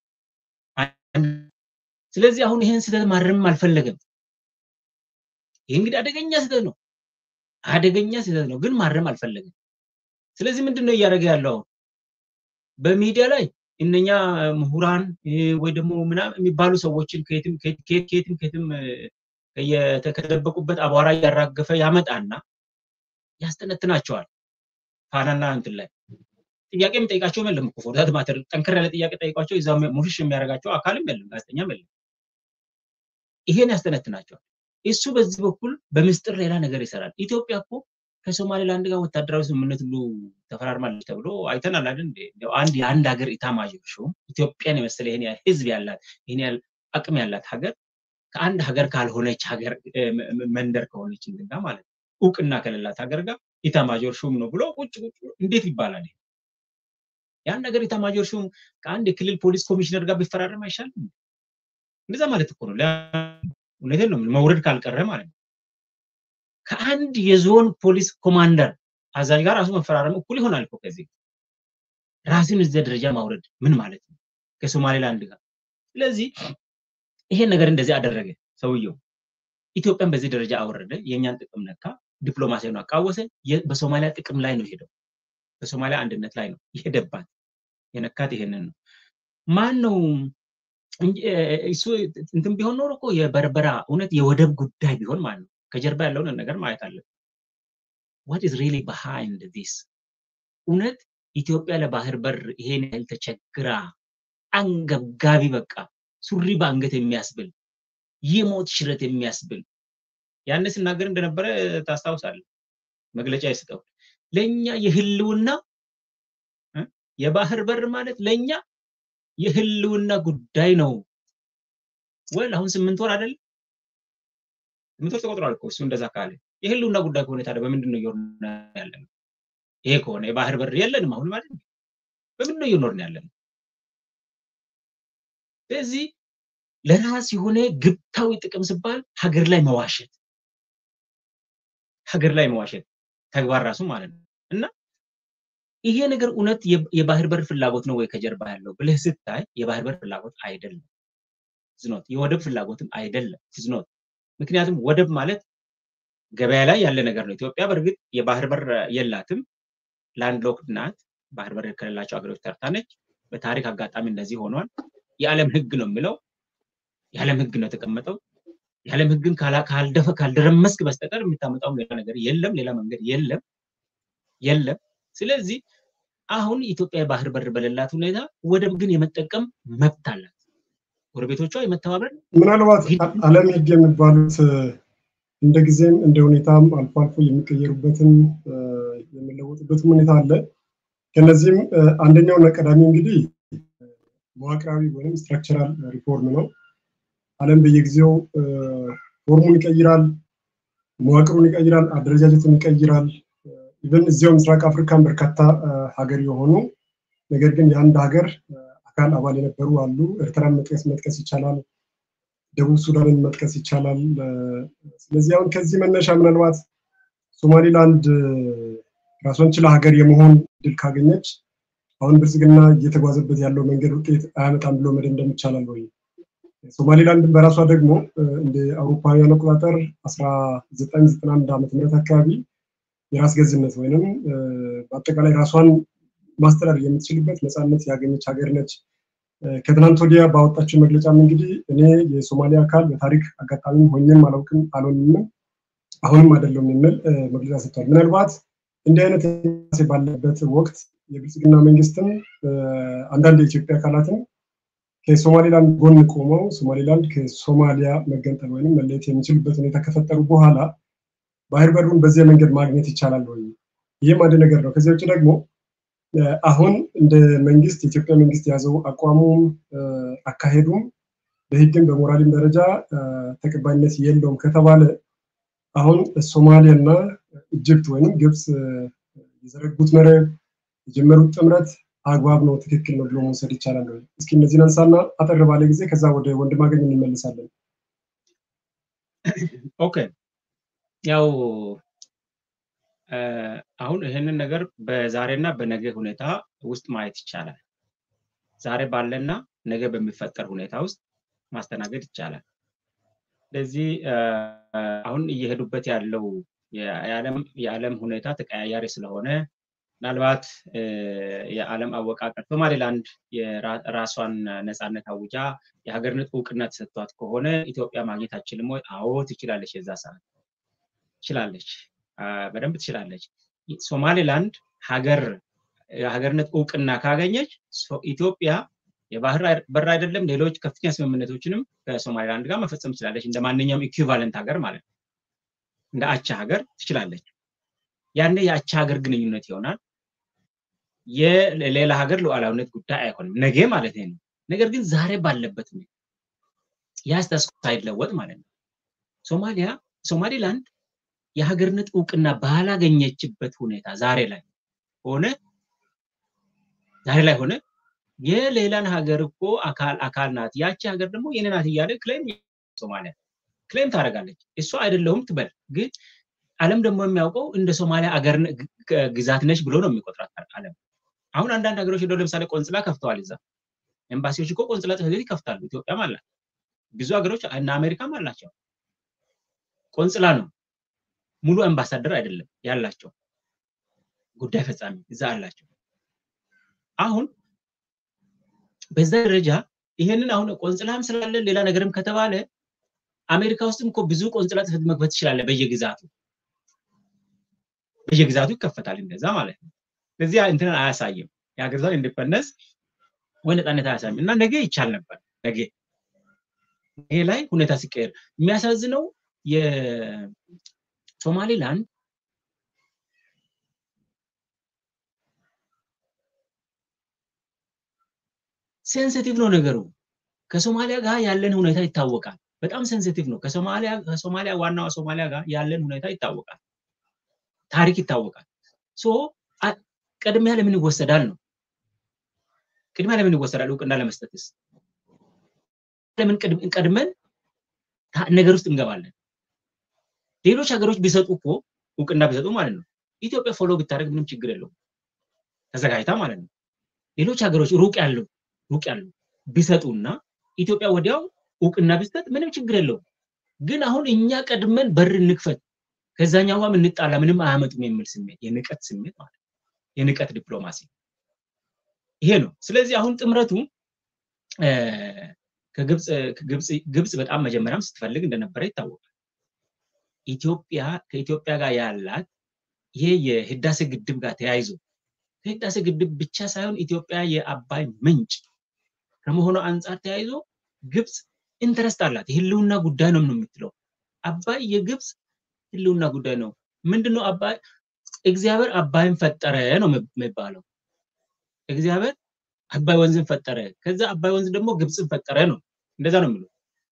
ስለዚህ አሁን ይሄን ስህተት ማረም አልፈለገም ይሄ እንግዲህ አደገኛ ስህተት ነው አደገኛ ስህተት ነው ግን ማረም አልፈለገም ስለዚህ ምንድነው ያደረገ ያለው በሚዲያ ላይ እነኛ ምሁራን ወይ ደግሞ ምናምን የሚባሉ ሰዎችን ከየትም ከየትም ከየትም የተከደበቁበት አቧራ ያራገፈ ያመጣና ያስተነትናቸዋል ፋናና እንትን ላይ ጥያቄ የሚጠይቃቸው የለም እኮ ፎርዳት ማተር ጠንከር ያለ ጥያቄ ጠይቋቸው ይዛው ሙሽሽ የሚያረጋቸው አካልም የለም ጋዜጠኛም የለም ይሄን ያስተነትናቸዋል እሱ በዚህ በኩል በሚስጥር ሌላ ነገር ይሰራል ኢትዮጵያ እኮ ከሶማሊላንድ ጋር ወታደራዊ ስምምነት ሁሉ ተፈራርማለች ተብሎ አይተናል አይደል እንዴ አንድ የአንድ ሀገር ኢታማዦር ሹም ኢትዮጵያን የመሰለ ይሄን ያህል ህዝብ ያላት ይሄን ያህል አቅም ያላት ሀገር ከአንድ ሀገር ካልሆነች ሀገር መንደር ከሆነች እንግዳ ማለት ኡቅና ከሌላት ሀገር ጋር ኢታማዦር ሹም ነው ብሎ ቁጭ ቁጭ እንዴት ይባላል ያን ነገር ኢታማዦር ሹም ከአንድ የክልል ፖሊስ ኮሚሽነር ጋር ቢፈራረም አይሻልም እንደዛ ማለት እኮ ነው ለእውነቴን ነው መውረድ ካልቀረ ማለት ከአንድ የዞን ፖሊስ ኮማንደር አዛዥ ጋር አሱ መፈራረም እኩል ይሆናል እኮ ከዚህ ራስን እዚህ ደረጃ ማውረድ ምን ማለት ነው ከሶማሊላንድ ጋር ስለዚህ ይሄ ነገር እንደዚህ አደረገ ሰውየው ኢትዮጵያን በዚህ ደረጃ አወረደ የኛን ጥቅም ነካ ዲፕሎማሲውን አቃወሰ በሶማሊያ ጥቅም ላይ ነው ሄደው በሶማሊያ አንድነት ላይ ነው የሄደባት የነካት ይሄንን ነው ማን ነው እሱ እንትን ቢሆን ኖሮ እኮ የበርበራ እውነት የወደብ ጉዳይ ቢሆን ማለት ነው ከጀርባ ያለውን ነገር ማየት አለ what is really behind this እውነት ኢትዮጵያ ለባህር በር ይሄን ያህል ተቸግራ አንገብጋቢ በቃ ሱሪ ባንገት የሚያስብል የሞት ሽረት የሚያስብል ያንስ እናገር እንደነበረ ታስታውሳለህ መግለጫ ይስጠው ለኛ የህልውና የባህር በር ማለት ለኛ የህልውና ጉዳይ ነው ወይ አሁን ስምንት ወር አይደል ስምንት ወር ተቆጥሯል እኮ እሱ እንደዛ ካለ የህልውና ጉዳይ ከሆነ ታዲያ በምንድነው እየሆነ ያለነው ይሄ ከሆነ የባህር በር የለንም አሁን ማለት ነው በምንድነው እየኖርን ያለነው ስለዚህ ለራስ የሆነ ግብታዊ ጥቅም ሲባል ሀገር ላይ መዋሸት ሀገር ላይ መዋሸት ተግባር ራሱ ማለት ነው እና ይሄ ነገር እውነት የባህር በር ፍላጎት ነው ወይ ከጀርባ ያለው ብለህ ስታይ የባህር በር ፍላጎት አይደለም ዝኖት የወደብ ፍላጎትም አይደለም ዝኖት ምክንያቱም ወደብ ማለት ገበያ ላይ ያለ ነገር ነው ኢትዮጵያ በርግጥ የባህር በር የላትም ላንድ ሎክድ ናት ባህር በር ከሌላቸው ሀገሮች ተርታነች በታሪክ አጋጣሚ እንደዚህ ሆኗል የዓለም ህግ ነው የሚለው የዓለም ህግ ነው ተቀመጠው የዓለም ህግን ካልደፈ ካልደረመስክ በስተቀር የምታመጣው ሌላ ነገር የለም ሌላ መንገድ የለም የለም ስለዚህ አሁን ኢትዮጵያ ባህር በር በሌላት ሁኔታ ወደብ ግን የመጠቀም መብት አላት ጎረቤቶቿ የመተባበር ምናልባት ዓለም ህግ የሚባሉት እንደ ጊዜም እንደ ሁኔታም አልፎ አልፎ የሚቀየሩበትን የሚለወጡበትም ሁኔታ አለ ከነዚህም አንደኛው ቀዳሚ እንግዲህ መዋቅራዊ ወይም ስትራክቸራል ሪፎርም ነው ዓለም በየጊዜው ፎርሙን ይቀይራል መዋቅሩን ይቀይራል አደረጃጀቱን ይቀይራል ኢቨን እዚያው ምስራቅ አፍሪካን በርካታ ሀገር የሆኑ ነገር ግን የአንድ ሀገር አካል አባል የነበሩ አሉ ኤርትራን መጥቀስ መጥቀስ ይቻላል ደቡብ ሱዳንን መጥቀስ ይቻላል ስለዚህ አሁን ከዚህ መነሻ ምናልባት ሶማሊላንድ ራሷን ችላ ሀገር የመሆን ድል ካገኘች አሁን ብልጽግና እየተጓዘበት ያለው መንገድ ውጤት አያመጣም ብሎ መደምደም ይቻላል ወይ ሶማሊላንድ በራሷ ደግሞ እንደ አውሮፓውያን አቆጣጠር አስራ ዘጠኝ ዘጠና አንድ ዓመተ ምህረት አካባቢ የራስ ገዝነት ወይንም በአጠቃላይ ራሷን ማስተዳደር የምትችልበት ነፃነት ያገኘች ሀገር ነች ከትናንት ወዲያ ባወጣችው መግለጫም እንግዲህ እኔ የሶማሊያ አካል በታሪክ አጋጣሚ ሆኜም አላውቅም አልሆንም አሁንም አይደለም የሚል መግለጫ ሰጥቷል ምናልባት እንዲህ አይነት እንቅስቃሴ ባለበት ወቅት የብልጽግና መንግስትም አንዳንድ የኢትዮጵያ አካላትን ከሶማሊላንድ ጎን ቆመው ሶማሊላንድ ከሶማሊያ መገንጠል ወይንም መለየት የሚችልበት ሁኔታ ከፈጠሩ በኋላ ባህር በሩን በዚህ መንገድ ማግኘት ይቻላል ወይ ይሄም አንድ ነገር ነው ከዚህ ውጭ ደግሞ አሁን እንደ መንግስት የኢትዮጵያ መንግስት ያዘው አቋሙም አካሄዱም በህግም በሞራልም ደረጃ ተቀባይነት የለውም ከተባለ አሁን ሶማሊያና ኢጅፕት ወይንም ግብጽ የዘረጉት መረብ የጀመሩት ጥምረት አግባብ ነው ትክክል ነው ብሎ መውሰድ ይቻላል ወይ እስኪ እነዚህን አንሳና አጠር ባለ ጊዜ ከዛ ወደ ወንድማገኝ እንመለሳለን ኦኬ ያው አሁን ይሄንን ነገር በዛሬና በነገ ሁኔታ ውስጥ ማየት ይቻላል ዛሬ ባለና ነገ በሚፈጠር ሁኔታ ውስጥ ማስተናገድ ይቻላል ስለዚህ አሁን እየሄዱበት ያለው የዓለም የዓለም ሁኔታ ተቀያያሪ ስለሆነ ምናልባት የዓለም አወቃቀር ሶማሊላንድ የራሷን ነፃነት አውጃ የሀገርነት ዕውቅና ተሰጥቷት ከሆነ ኢትዮጵያ ማግኘት አትችልም ወይ አዎ ትችላለች የዛ ሰዓት ትችላለች በደንብ ትችላለች ሶማሊላንድ ሀገር የሀገርነት ዕውቅና ካገኘች ኢትዮጵያ የባህር በር አይደለም ሌሎች ከፍተኛ ስምምነቶችንም ከሶማሊላንድ ጋር መፈጸም ትችላለች እንደማንኛውም ኢኩቫለንት ሀገር ማለት ነው እንደ አቻ ሀገር ትችላለች ያኔ የአቻ ሀገር ግንኙነት ይሆናል የሌላ ሀገር ሉዓላዊነት ጉዳይ አይሆንም ነገ ማለት ነው ነገር ግን ዛሬ ባለበት ነው ያስተስኩ ሳይለወጥ ማለት ነው ሶማሊያ ሶማሊላንድ የሀገርነት ዕውቅና ባላገኘችበት ሁኔታ ዛሬ ላይ ሆነ ዛሬ ላይ ሆነ የሌላን ሀገር እኮ አካል አካል ናት ያቺ ሀገር ደግሞ የኔ ናት እያለ ክሌም ሶማሊያ ክሌም ታደርጋለች እሷ አይደለም ትበል ግን ዓለም ደግሞ የሚያውቀው እንደ ሶማሊያ ሀገር ግዛት ነች ብሎ ነው የሚቆጥራት ዓለም አሁን አንዳንድ ሀገሮች ደው ለምሳሌ ቆንጽላ ከፍተዋል እዛ ኤምባሲዎች እኮ ቆንጽላ ተፈለግ ይከፍታሉ ኢትዮጵያ ማለት ብዙ ሀገሮች እና አሜሪካም አላቸው ቆንጽላ ነው ሙሉ አምባሳደር አይደለም ያላቸው ጉዳይ ፈጻሚ እዛ አላቸው አሁን በዛ ደረጃ ይሄንን አሁን ቆንጽላም ስላለ ሌላ ነገርም ከተባለ አሜሪካ ውስጥም እኮ ብዙ ቆንጽላ ተፈት መክፈት ይችላል በየግዛቱ በየግዛቱ ይከፈታል እንደዛ ማለት ነው ስለዚህ እንትን አያሳይም ያገዛው ኢንዲፔንደንስ ወይ ነፃነት አያሳይም እና ነገ ይቻል ነበር ነገ ይሄ ላይ ሁኔታ ሲቀየር የሚያሳዝነው የሶማሊላንድ ሴንሲቲቭ ነው ነገሩ ከሶማሊያ ጋር ያለን ሁኔታ ይታወቃል በጣም ሴንሲቲቭ ነው ከሶማሊያ ከሶማሊያ ዋናው ሶማሊያ ጋር ያለን ሁኔታ ይታወቃል ታሪክ ይታወቃል ሶ ቀድሚያ ለምን ይወሰዳል ነው ቀድሚያ ለምን ይወሰዳል ዕውቅና ለመስጠትስ ለምን ቀድመን ነገር ውስጥ እንገባለን ሌሎች ሀገሮች ቢሰጡ እኮ ዕውቅና ቢሰጡ ማለት ነው ኢትዮጵያ ፎሎ ብታደርግ ምንም ችግር የለውም ተዘጋጅታ ማለት ነው ሌሎች ሀገሮች ሩቅ ያለው ሩቅ ያለው ቢሰጡና ኢትዮጵያ ወዲያው ዕውቅና ቢሰጥ ምንም ችግር የለውም ግን አሁን እኛ ቀድመን በር እንክፈት ከዛኛው ጋር እንጣላ ምንም አያመጡም የሚል ስሜት የንቀት ስሜት ማለት የንቀት ዲፕሎማሲ ይሄ ነው ስለዚህ አሁን ጥምረቱ ከግብጽ ግብጽ ግብጽ በጣም መጀመሪያም ስትፈልግ እንደነበረ ይታወቃል። ኢትዮጵያ ከኢትዮጵያ ጋር ያላት ይሄ የህዳሴ ግድብ ጋር ተያይዞ ከህዳሴ ግድብ ብቻ ሳይሆን ኢትዮጵያ የአባይ ምንጭ ከመሆኑ አንፃር ተያይዞ ግብጽ ኢንተረስት አላት። የህልውና ጉዳይ ነው የምትለው። አባይ የግብጽ ህልውና ጉዳይ ነው። ምንድነው አባይ? እግዚአብሔር አባይን ፈጠረ ነው የሚባለው። እግዚአብሔር አባይ ወንዝን ፈጠረ፣ ከዛ አባይ ወንዝ ደግሞ ግብጽን ፈጠረ ነው። እንደዛ ነው የሚለው።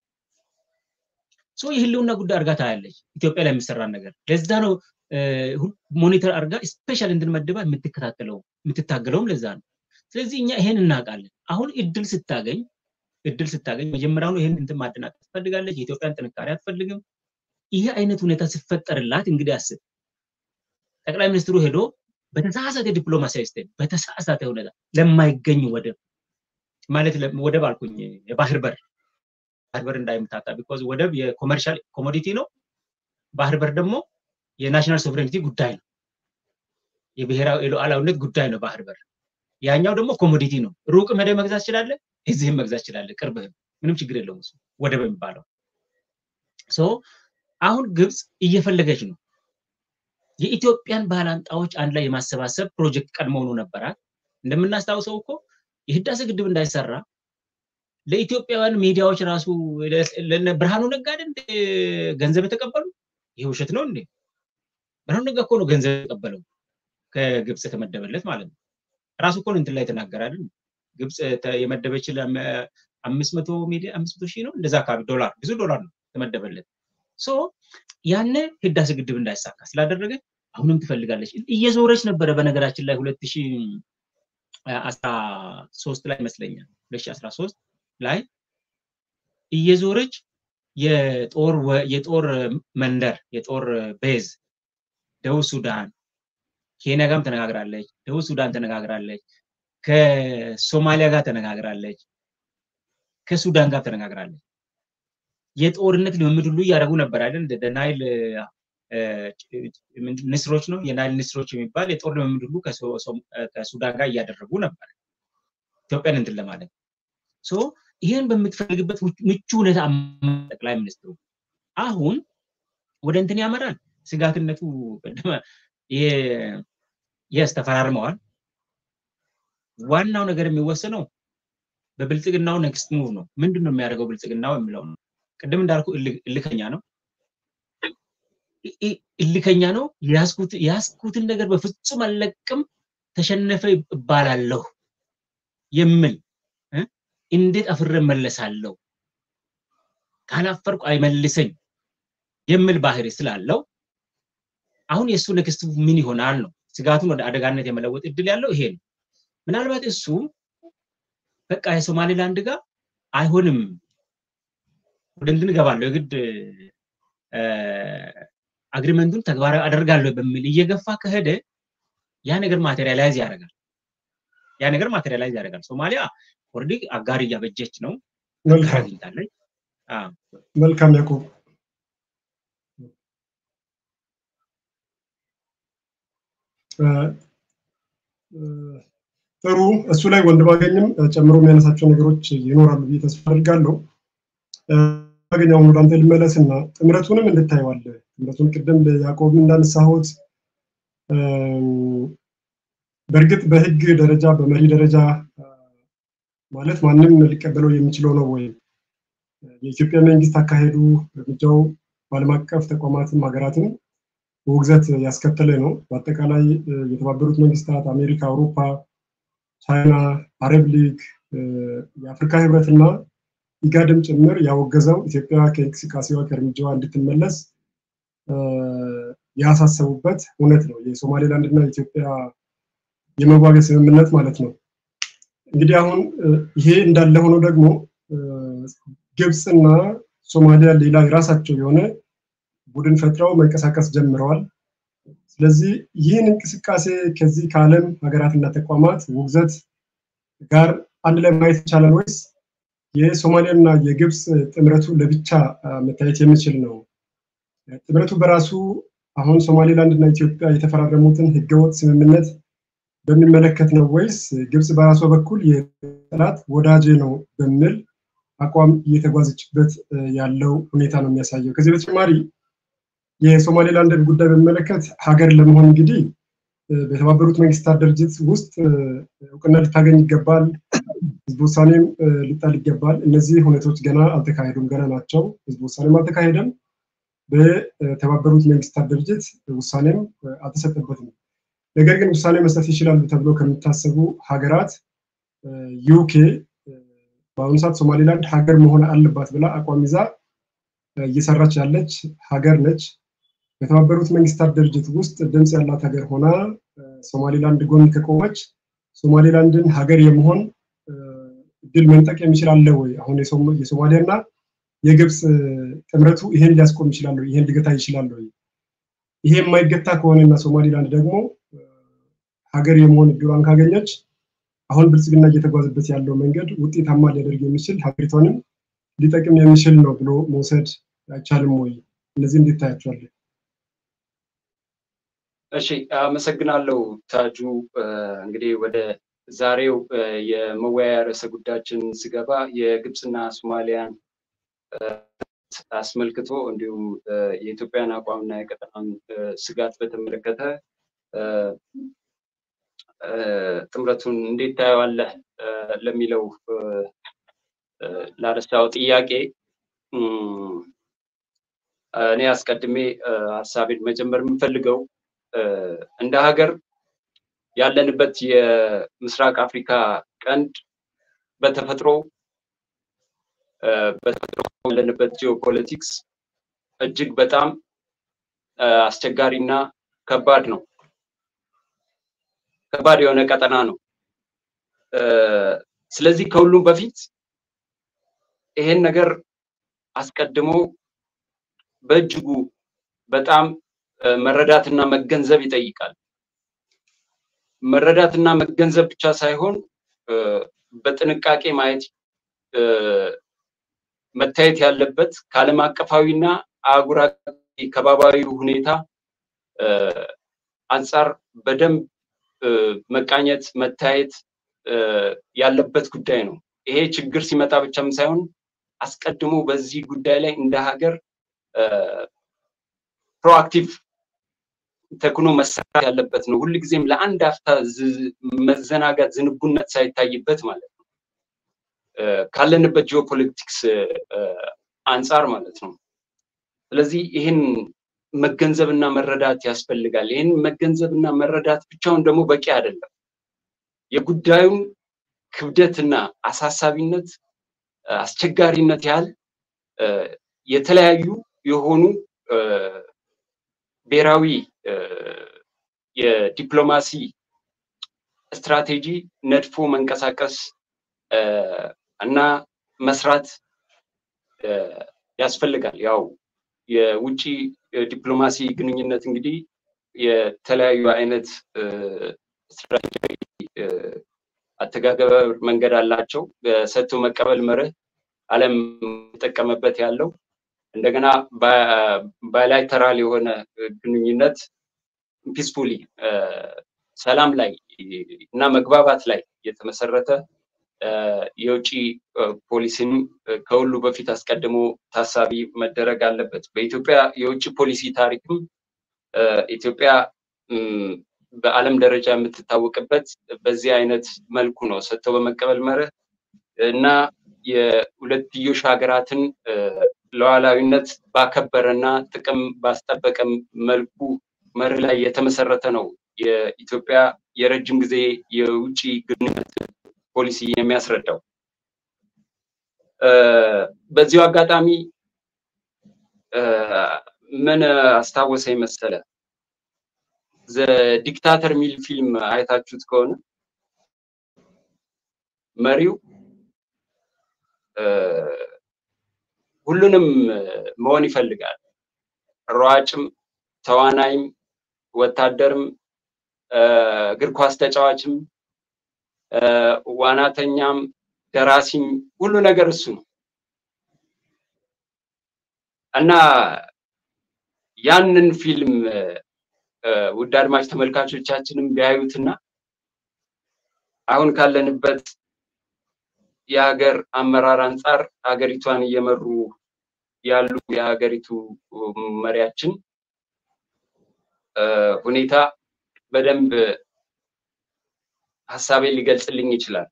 ሶ የህልውና ጉዳይ አርጋ ታያለች ኢትዮጵያ ላይ የሚሰራ ነገር። ለዛ ነው ሞኒተር አርጋ ስፔሻል እንድንመድባ የምትከታተለው የምትታገለውም ለዛ ነው። ስለዚህ እኛ ይሄን እናውቃለን። አሁን እድል ስታገኝ እድል ስታገኝ መጀመሪያው ይሄን እንትን ማደናቀፍ ትፈልጋለች። የኢትዮጵያን ጥንካሬ አትፈልግም። ይሄ አይነት ሁኔታ ሲፈጠርላት እንግዲህ አስብ፣ ጠቅላይ ሚኒስትሩ ሄዶ በተሳሳተ ዲፕሎማሲያዊ ስቴት በተሳሳተ ሁኔታ ለማይገኝ ወደብ ማለት ወደብ አልኩኝ የባህር በር ባህር በር እንዳይመታታ ቢኮዝ ወደብ የኮመርሻል ኮሞዲቲ ነው። ባህር በር ደግሞ የናሽናል ሶቨሬኒቲ ጉዳይ ነው። የብሔራዊ ሉዓላዊነት ጉዳይ ነው ባህር በር። ያኛው ደግሞ ኮሞዲቲ ነው። ሩቅ ሄደ መግዛት ይችላል፣ እዚህም መግዛት ይችላል፣ ቅርብህም ምንም ችግር የለውም እሱ ወደብ የሚባለው። ሶ አሁን ግብጽ እየፈለገች ነው የኢትዮጵያን ባላንጣዎች አንድ ላይ የማሰባሰብ ፕሮጀክት ቀድሞውኑ ነበራት። እንደምናስታውሰው እኮ የህዳሴ ግድብ እንዳይሰራ ለኢትዮጵያውያን ሚዲያዎች ራሱ ለብርሃኑ ነጋ አይደል ገንዘብ የተቀበሉ? ይሄ ውሸት ነው እንዴ? ብርሃኑ ነጋ እኮ ነው ገንዘብ የተቀበለው ከግብጽ የተመደበለት ማለት ነው። ራሱ እኮ እንትን ላይ ተናገረ አይደል? ግብጽ የመደበች አምስት መቶ ሚሊዮን አምስት መቶ ሺህ ነው እንደዛ አካባቢ ዶላር፣ ብዙ ዶላር ነው ተመደበለት። ሶ ያኔ ህዳሴ ግድብ እንዳይሳካ ስላደረገ አሁንም ትፈልጋለች። እየዞረች ነበረ በነገራችን ላይ ሁለት ሺህ አስራ ሶስት ላይ መስለኛል ሁለት ሺህ አስራ ሶስት ላይ እየዞረች የጦር የጦር መንደር የጦር ቤዝ ደቡብ ሱዳን ኬንያ ጋርም ተነጋግራለች፣ ደቡብ ሱዳን ተነጋግራለች፣ ከሶማሊያ ጋር ተነጋግራለች፣ ከሱዳን ጋር ተነጋግራለች። የጦርነት ልምምድ ሁሉ ያደረጉ ነበር አይደል? ናይል ንስሮች ነው የናይል ንስሮች የሚባል የጦር ልምምድ ሁሉ ከሱዳን ጋር እያደረጉ ነበር ኢትዮጵያን እንትን ለማለት። ሶ ይሄን በምትፈልግበት ምቹ ሁኔታ ጠቅላይ ሚኒስትሩ አሁን ወደ እንትን ያመራል። ስጋትነቱ ተፈራርመዋል። ዋናው ነገር የሚወሰነው በብልጽግናው ኔክስት ሙቭ ነው። ምንድነው የሚያደርገው ብልጽግናው የሚለው ነው። ቅድም እንዳልኩ እልከኛ ነው እልከኛ ነው። ያስኩት ያስኩትን ነገር በፍጹም አልለቅም፣ ተሸነፈ ይባላለሁ የሚል እንዴት አፍረ መለሳለሁ ካላፈርኩ አይመልሰኝ የሚል ባህሪ ስላለው አሁን የሱ ኔክስት ምን ይሆናል ነው ስጋቱን ወደ አደጋነት የመለወጥ እድል ያለው ይሄ ነው። ምናልባት እሱ በቃ የሶማሊላንድ ጋር አይሆንም ወደ እንትን ገባለሁ የግድ አግሪመንቱን ተግባራዊ አደርጋለሁ በሚል እየገፋ ከሄደ ያ ነገር ማቴሪያላይዝ ያደርጋል ያ ነገር ማቴሪያላይዝ ያደርጋል። ሶማሊያ ኦልሬዲ አጋር እያበጀች ነው። መልካም ይታለች። አዎ መልካም ያዕቆብ። ጥሩ እሱ ላይ ወንድማገኝም ጨምሮ የሚያነሳቸው ነገሮች ይኖራሉ ብዬ ተስፋ አድርጋለሁ። አገኛው ወደ አንተ ልመለስና ጥምረቱንም እንድታየዋለህ። ጥምረቱን ቅድም ለያዕቆብ እንዳነሳሁት በርግጥ በህግ ደረጃ በመሪ ደረጃ ማለት ማንም ሊቀበለው የሚችለው ነው ወይ? የኢትዮጵያ መንግስት አካሄዱ እርምጃው በዓለም አቀፍ ተቋማትም ሀገራትም ውግዘት ያስከተለ ነው። በአጠቃላይ የተባበሩት መንግስታት፣ አሜሪካ፣ አውሮፓ፣ ቻይና፣ አረብ ሊግ፣ የአፍሪካ ህብረትና ኢጋድም ጭምር ያወገዘው ኢትዮጵያ ከእንቅስቃሴዋ ከእርምጃዋ እንድትመለስ ያሳሰቡበት እውነት ነው። የሶማሌላንድ እና ኢትዮጵያ የመዋጋት ስምምነት ማለት ነው። እንግዲህ አሁን ይሄ እንዳለ ሆኖ ደግሞ ግብጽና ሶማሊያ ሌላ የራሳቸው የሆነ ቡድን ፈጥረው መንቀሳቀስ ጀምረዋል። ስለዚህ ይህን እንቅስቃሴ ከዚህ ከዓለም ሀገራትና ተቋማት ውግዘት ጋር አንድ ላይ ማየት ይቻላል ወይስ የሶማሊያና የግብጽ ጥምረቱ ለብቻ መታየት የሚችል ነው? ጥምረቱ በራሱ አሁን ሶማሌላንድ እና ኢትዮጵያ የተፈራረሙትን ህገወጥ ስምምነት በሚመለከት ነው ወይስ ግብጽ በራሷ በኩል የጠላት ወዳጅ ነው በሚል አቋም እየተጓዘችበት ያለው ሁኔታ ነው የሚያሳየው። ከዚህ በተጨማሪ የሶማሌላንድን ጉዳይ በሚመለከት ሀገር ለመሆን እንግዲህ በተባበሩት መንግስታት ድርጅት ውስጥ እውቅና ልታገኝ ይገባል፣ ህዝብ ውሳኔም ሊጣል ይገባል። እነዚህ ሁኔታዎች ገና አልተካሄዱም፣ ገና ናቸው። ህዝብ ውሳኔም አልተካሄደም፣ በተባበሩት መንግስታት ድርጅት ውሳኔም አልተሰጠበትም። ነገር ግን ውሳኔ መስጠት ይችላሉ ተብሎ ከሚታሰቡ ሀገራት ዩኬ በአሁኑ ሰዓት ሶማሌላንድ ሀገር መሆን አለባት ብላ አቋም ይዛ እየሰራች ያለች ሀገር ነች። በተባበሩት መንግስታት ድርጅት ውስጥ ድምጽ ያላት ሀገር ሆና ሶማሌላንድ ጎን ከቆመች ሶማሌላንድን ሀገር የመሆን እድል መንጠቅ የሚችል አለ ወይ? አሁን የሶማሊያና የግብጽ ጥምረቱ ይሄን ሊያስቆም ይችላል ወይ? ይሄን ሊገታ ይችላል ወይ? ይሄ የማይገታ ከሆነና ሶማሌላንድ ደግሞ ሀገር የመሆን እድሏን ካገኘች አሁን ብልጽግና እየተጓዘበት ያለው መንገድ ውጤታማ ሊያደርግ የሚችል ሀገሪቷንም ሊጠቅም የሚችል ነው ብሎ መውሰድ አይቻልም ወይ? እነዚህ እንዴት ታያቸዋለህ? እሺ አመሰግናለሁ ታጁ። እንግዲህ ወደ ዛሬው የመወያያ ርዕሰ ጉዳያችን ስገባ የግብጽና ሶማሊያን አስመልክቶ እንዲሁም የኢትዮጵያን አቋምና የቀጠናን ስጋት በተመለከተ ጥምረቱን እንዴት ታየዋለህ ለሚለው ላነሳው ጥያቄ እኔ አስቀድሜ ሐሳቤን መጀመር የምፈልገው እንደ ሀገር ያለንበት የምስራቅ አፍሪካ ቀንድ በተፈጥሮ በተፈጥሮ ያለንበት ጂኦፖለቲክስ እጅግ በጣም አስቸጋሪና ከባድ ነው። ከባድ የሆነ ቀጠና ነው። ስለዚህ ከሁሉም በፊት ይሄን ነገር አስቀድሞ በእጅጉ በጣም መረዳትና መገንዘብ ይጠይቃል። መረዳትና መገንዘብ ብቻ ሳይሆን በጥንቃቄ ማየት መታየት ያለበት ከዓለም አቀፋዊና አህጉራዊ ከባባዊ ሁኔታ አንፃር በደንብ መቃኘት መታየት ያለበት ጉዳይ ነው። ይሄ ችግር ሲመጣ ብቻም ሳይሆን አስቀድሞ በዚህ ጉዳይ ላይ እንደ ሀገር ፕሮአክቲቭ ተኩኖ መስራት ያለበት ነው። ሁሉ ጊዜም ለአንድ አፍታ መዘናጋት ዝንጉነት ሳይታይበት ማለት ነው ካለንበት ጂኦፖለቲክስ አንፃር ማለት ነው። ስለዚህ ይሄን መገንዘብና መረዳት ያስፈልጋል። ይሄን መገንዘብና መረዳት ብቻውን ደግሞ በቂ አይደለም። የጉዳዩን ክብደትና አሳሳቢነት አስቸጋሪነት ያህል የተለያዩ የሆኑ ብሔራዊ የዲፕሎማሲ ስትራቴጂ ነድፎ መንቀሳቀስ እና መስራት ያስፈልጋል። ያው የውጪ ዲፕሎማሲ ግንኙነት እንግዲህ የተለያዩ አይነት ስትራቴጂ አተጋገበር መንገድ አላቸው። በሰጥቶ መቀበል መርህ ዓለም ተጠቀመበት ያለው እንደገና ባይላተራል የሆነ ግንኙነት ፒስፉሊ ሰላም ላይ እና መግባባት ላይ የተመሰረተ የውጪ ፖሊሲን ከሁሉ በፊት አስቀድሞ ታሳቢ መደረግ አለበት። በኢትዮጵያ የውጪ ፖሊሲ ታሪክም ኢትዮጵያ በዓለም ደረጃ የምትታወቅበት በዚህ አይነት መልኩ ነው። ሰጥቶ በመቀበል መርህ እና የሁለትዮሽ ሀገራትን ሉዓላዊነት ባከበረና ጥቅም ባስጠበቀ መልኩ መርህ ላይ የተመሰረተ ነው የኢትዮጵያ የረጅም ጊዜ የውጪ ግንኙነት ፖሊሲ የሚያስረዳው። በዚሁ አጋጣሚ ምን አስታወሰኝ መሰለ፣ ዘ ዲክታተር ሚል ፊልም አይታችሁት ከሆነ መሪው ሁሉንም መሆን ይፈልጋል። ሯጭም፣ ተዋናይም፣ ወታደርም፣ እግር ኳስ ተጫዋችም፣ ዋናተኛም፣ ደራሲም ሁሉ ነገር እሱ ነው እና ያንን ፊልም ውድ አድማጭ ተመልካቾቻችንም ቢያዩትና አሁን ካለንበት የሀገር አመራር አንፃር ሀገሪቷን እየመሩ ያሉ የሀገሪቱ መሪያችን ሁኔታ በደንብ ሐሳቤን ሊገልጽልኝ ይችላል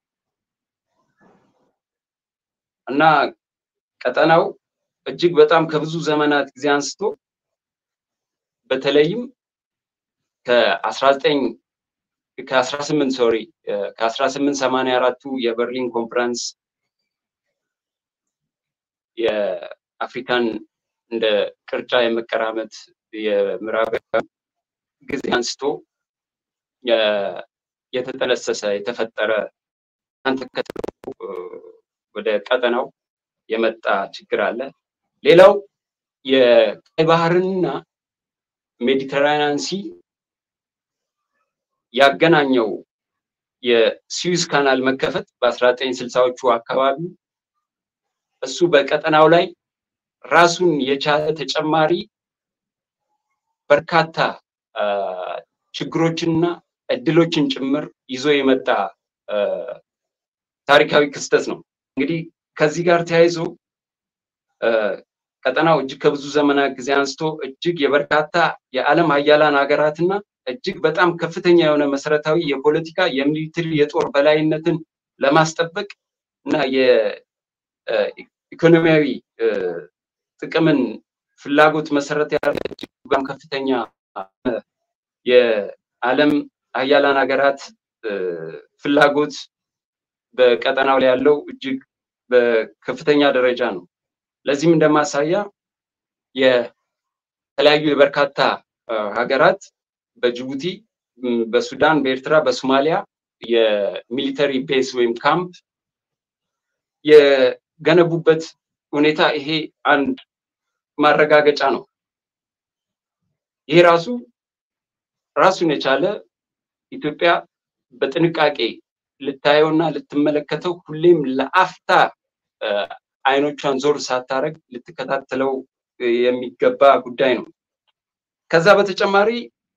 እና ቀጠናው እጅግ በጣም ከብዙ ዘመናት ጊዜ አንስቶ በተለይም ከ19 ከ18 ሶሪ ከ1884ቱ የበርሊን ኮንፈረንስ የአፍሪካን እንደ ቅርጫ የመቀራመት የምዕራባውያን ጊዜ አንስቶ የተጠነሰሰ የተፈጠረ አንተከተሉ ወደ ቀጠናው የመጣ ችግር አለ። ሌላው የቀይ ባህርና ሜዲተራኒያን ሲ ያገናኘው የስዊዝ ካናል መከፈት በ1960ዎቹ አካባቢ እሱ በቀጠናው ላይ ራሱን የቻለ ተጨማሪ በርካታ ችግሮችንና እድሎችን ጭምር ይዞ የመጣ ታሪካዊ ክስተት ነው። እንግዲህ ከዚህ ጋር ተያይዞ ቀጠናው እጅግ ከብዙ ዘመናት ጊዜ አንስቶ እጅግ የበርካታ የዓለም ሀያላን ሀገራትና እጅግ በጣም ከፍተኛ የሆነ መሰረታዊ የፖለቲካ የሚሊተሪ የጦር በላይነትን ለማስጠበቅ እና የኢኮኖሚያዊ ጥቅምን ፍላጎት መሰረት ያደረገ በጣም ከፍተኛ የዓለም ሀያላን ሀገራት ፍላጎት በቀጠናው ላይ ያለው እጅግ በከፍተኛ ደረጃ ነው። ለዚህም እንደማሳያ የተለያዩ የበርካታ ሀገራት በጅቡቲ፣ በሱዳን፣ በኤርትራ፣ በሶማሊያ የሚሊተሪ ቤዝ ወይም ካምፕ የገነቡበት ሁኔታ ይሄ አንድ ማረጋገጫ ነው። ይሄ ራሱ ራሱን የቻለ ኢትዮጵያ በጥንቃቄ ልታየውና ልትመለከተው ሁሌም ለአፍታ አይኖቿን ዞር ሳታረግ ልትከታተለው የሚገባ ጉዳይ ነው። ከዛ በተጨማሪ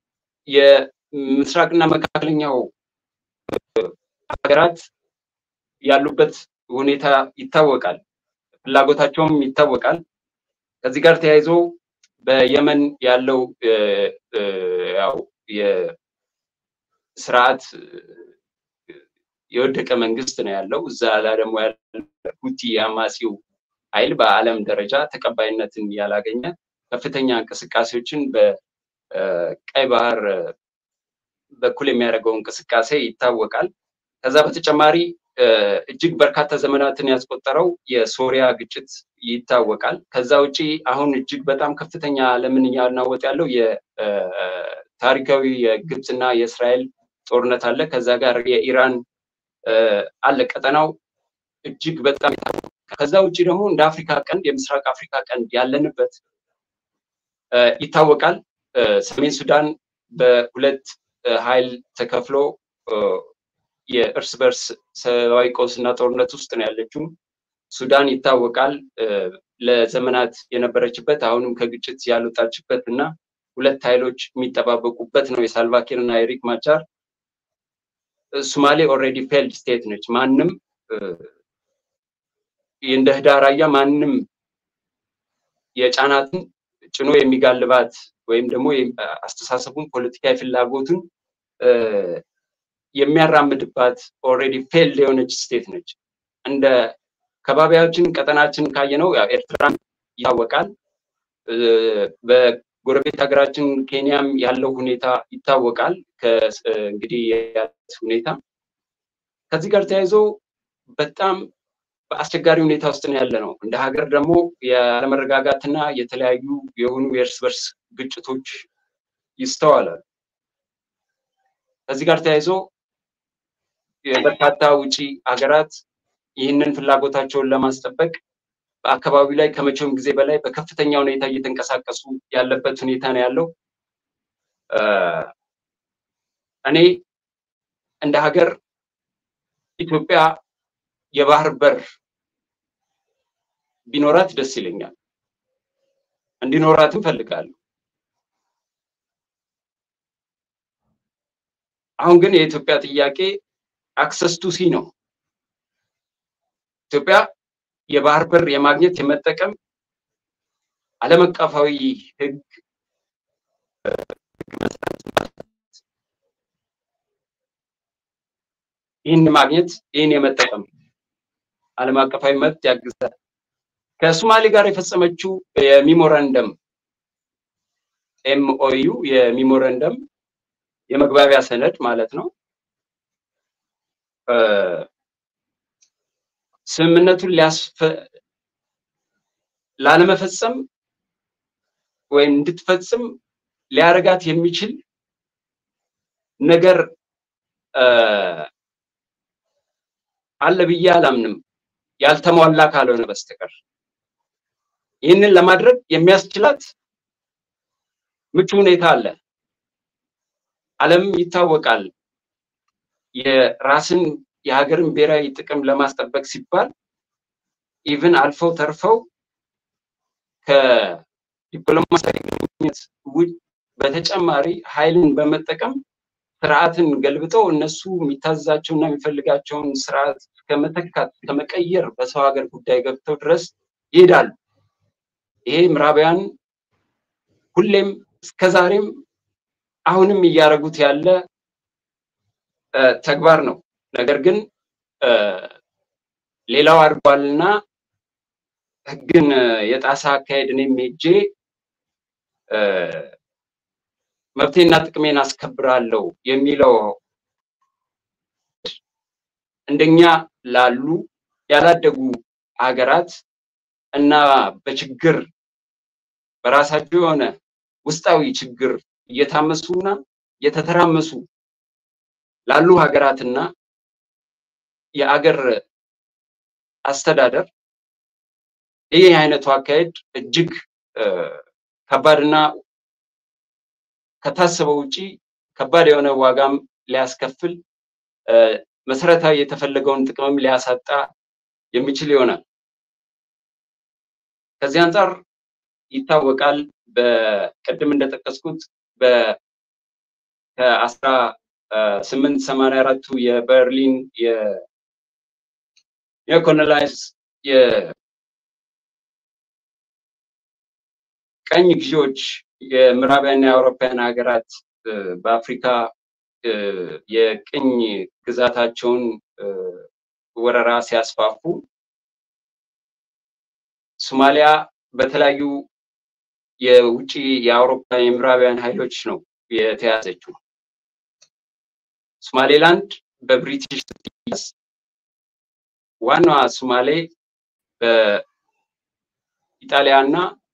የምስራቅና መካከለኛው ሀገራት ያሉበት ሁኔታ ይታወቃል፣ ፍላጎታቸውም ይታወቃል። ከዚህ ጋር ተያይዞ በየመን ያለው ያው የስርዓት የወደቀ መንግስት ነው ያለው። እዛ ላይ ደግሞ ያለው ሁቲ አማጺው ኃይል በዓለም ደረጃ ተቀባይነትን ያላገኘ ከፍተኛ እንቅስቃሴዎችን በቀይ ባህር በኩል የሚያደርገው እንቅስቃሴ ይታወቃል። ከዛ በተጨማሪ እጅግ በርካታ ዘመናትን ያስቆጠረው የሶሪያ ግጭት ይታወቃል። ከዛ ውጪ አሁን እጅግ በጣም ከፍተኛ ዓለምን እያናወጠ ያለው የታሪካዊ የግብፅና የእስራኤል ጦርነት አለ። ከዛ ጋር የኢራን አለ። ቀጠናው እጅግ በጣም ከዛ ውጪ ደግሞ እንደ አፍሪካ ቀንድ የምስራቅ አፍሪካ ቀንድ ያለንበት ይታወቃል። ሰሜን ሱዳን በሁለት ኃይል ተከፍሎ የእርስ በርስ ሰብአዊ ቀውስና ጦርነት ውስጥ ነው ያለችው። ሱዳን ይታወቃል ለዘመናት የነበረችበት አሁንም ከግጭት ያልወጣችበት እና ሁለት ኃይሎች የሚጠባበቁበት ነው የሳልቫኪር እና የሪክ ማቻር። ሶማሌ ኦልሬዲ ፌልድ ስቴት ነች። ማንም እንደ ህዳራያ ማንም የጫናትን ጭኖ የሚጋልባት ወይም ደግሞ አስተሳሰቡን ፖለቲካዊ ፍላጎቱን የሚያራምድባት ኦልሬዲ ፌልድ የሆነች ስቴት ነች። እንደ ከባቢያችን ቀጠናችን ካየነው ያው ኤርትራን ይታወቃል። በጎረቤት ሀገራችን ኬንያም ያለው ሁኔታ ይታወቃል። ከእንግዲህ ሁኔታ ከዚህ ጋር ተያይዞ በጣም በአስቸጋሪ ሁኔታ ውስጥ ነው ያለ ነው። እንደ ሀገር ደግሞ ያለመረጋጋትና የተለያዩ የሆኑ የእርስ በርስ ግጭቶች ይስተዋላል። ከዚህ ጋር ተያይዞ የበርካታ ውጪ ሀገራት ይህንን ፍላጎታቸውን ለማስጠበቅ በአካባቢው ላይ ከመቼውም ጊዜ በላይ በከፍተኛ ሁኔታ እየተንቀሳቀሱ ያለበት ሁኔታ ነው ያለው። እኔ እንደ ሀገር ኢትዮጵያ የባህር በር ቢኖራት ደስ ይለኛል፣ እንዲኖራትም ፈልጋለሁ። አሁን ግን የኢትዮጵያ ጥያቄ አክሰስ ቱ ሲ ነው። ኢትዮጵያ የባህር በር የማግኘት የመጠቀም ዓለም አቀፋዊ ህግ ይህን ማግኘት ይህን የመጠቀም ዓለም አቀፋዊ መብት ያግዛል። ከሶማሌ ጋር የፈጸመችው የሚሞራንደም ኤምኦዩ የሚሞራንደም የመግባቢያ ሰነድ ማለት ነው ስምምነቱን ሊያስፈ ላለመፈጸም ወይ እንድትፈጽም ሊያረጋት የሚችል ነገር አለ ብዬ አላምንም ያልተሟላ ካልሆነ በስተቀር ይህንን ለማድረግ የሚያስችላት ምቹ ሁኔታ አለ። ዓለም ይታወቃል የራስን የሀገርን ብሔራዊ ጥቅም ለማስጠበቅ ሲባል ኢቭን አልፈው ተርፈው ከዲፕሎማሲያዊ ግንኙነት ውጭ በተጨማሪ ኃይልን በመጠቀም ስርዓትን ገልብጠው እነሱ የሚታዛቸውና የሚፈልጋቸውን ስርዓት ከመተካት ከመቀየር በሰው ሀገር ጉዳይ ገብተው ድረስ ይሄዳሉ። ይሄ ምዕራባውያን ሁሌም እስከዛሬም አሁንም እያረጉት ያለ ተግባር ነው። ነገር ግን ሌላው አድርጓልና ህግን የጣሳ አካሄድ እኔም ሄጄ መብቴና ጥቅሜን አስከብራለሁ የሚለው እንደኛ ላሉ ያላደጉ ሀገራት እና በችግር በራሳቸው የሆነ ውስጣዊ ችግር እየታመሱና እየተተራመሱ ላሉ ሀገራትና የአገር አስተዳደር ይሄ አይነቱ አካሄድ እጅግ ከባድና ከታሰበው ውጪ ከባድ የሆነ ዋጋም ሊያስከፍል መሰረታዊ የተፈለገውን ጥቅምም ሊያሳጣ የሚችል ይሆናል። ከዚህ አንፃር ይታወቃል በቀድም እንደተጠቀስኩት በ ከአስራ ስምንት ሰማንያ አራት የበርሊን የ የኮሎናይዝ የቀኝ ግዢዎች የምዕራባውያንና የአውሮፓውያን ሀገራት በአፍሪካ የቅኝ ግዛታቸውን ወረራ ሲያስፋፉ ሶማሊያ በተለያዩ የውጪ የአውሮፓ የምዕራባውያን ኃይሎች ነው የተያዘችው። ሶማሌላንድ በብሪቲሽ ስትያዝ ዋናዋ ሶማሌ በኢጣሊያና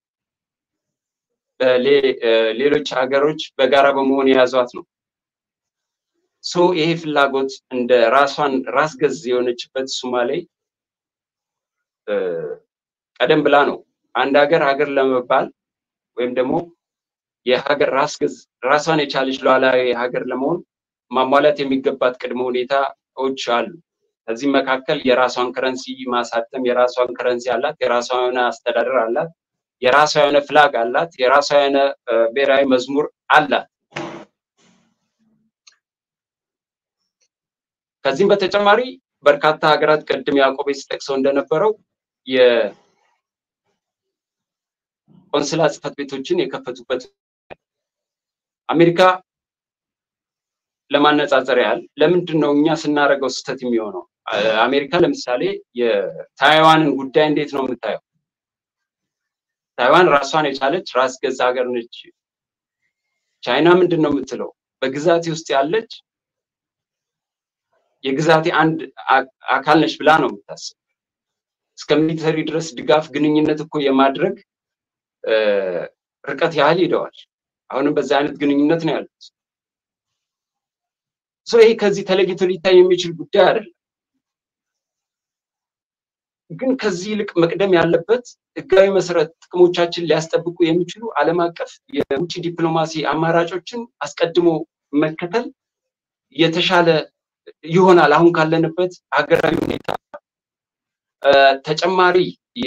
በሌሎች ሀገሮች በጋራ በመሆን የያዟት ነው። ሶ ይሄ ፍላጎት እንደ ራሷን ራስ ገዝ የሆነችበት ሶማሌ ቀደም ብላ ነው አንድ ሀገር ሀገር ለመባል ወይም ደግሞ የሀገር ራስ ገዝ ራሷን የቻለች ሉዓላዊ ሀገር ለመሆን ማሟላት የሚገባት ቅድመ ሁኔታዎች አሉ። ከዚህ መካከል የራሷን ከረንሲ ማሳተም፣ የራሷን ከረንሲ አላት፣ የራሷ የሆነ አስተዳደር አላት፣ የራሷ የሆነ ፍላግ አላት፣ የራሷ የሆነ ብሔራዊ መዝሙር አላት። ከዚህም በተጨማሪ በርካታ ሀገራት ቀድም ያዕቆብ ሲጠቅሰው እንደነበረው የቆንስላ ጽሕፈት ቤቶችን የከፈቱበት አሜሪካ ለማነጻጸር ያህል ለምንድን ነው እኛ ስናደርገው ስህተት የሚሆነው? አሜሪካ ለምሳሌ የታይዋንን ጉዳይ እንዴት ነው የምታየው? ታይዋን ራሷን የቻለች ራስ ገዝ ሀገር ነች። ቻይና ምንድን ነው የምትለው? በግዛቴ ውስጥ ያለች የግዛቴ አንድ አካል ነች ብላ ነው የምታስበው። እስከ ሚሊተሪ ድረስ ድጋፍ ግንኙነት እኮ የማድረግ ርቀት ያህል ሄደዋል። አሁንም በዛ አይነት ግንኙነት ነው ያሉት። ሶ ይሄ ከዚህ ተለይቶ ሊታይ የሚችል ጉዳይ አይደለም። ግን ከዚህ ይልቅ መቅደም ያለበት ህጋዊ መሰረት ጥቅሞቻችን ሊያስጠብቁ የሚችሉ ዓለም አቀፍ የውጭ ዲፕሎማሲ አማራጮችን አስቀድሞ መከተል የተሻለ ይሆናል። አሁን ካለንበት ሀገራዊ ሁኔታ ተጨማሪ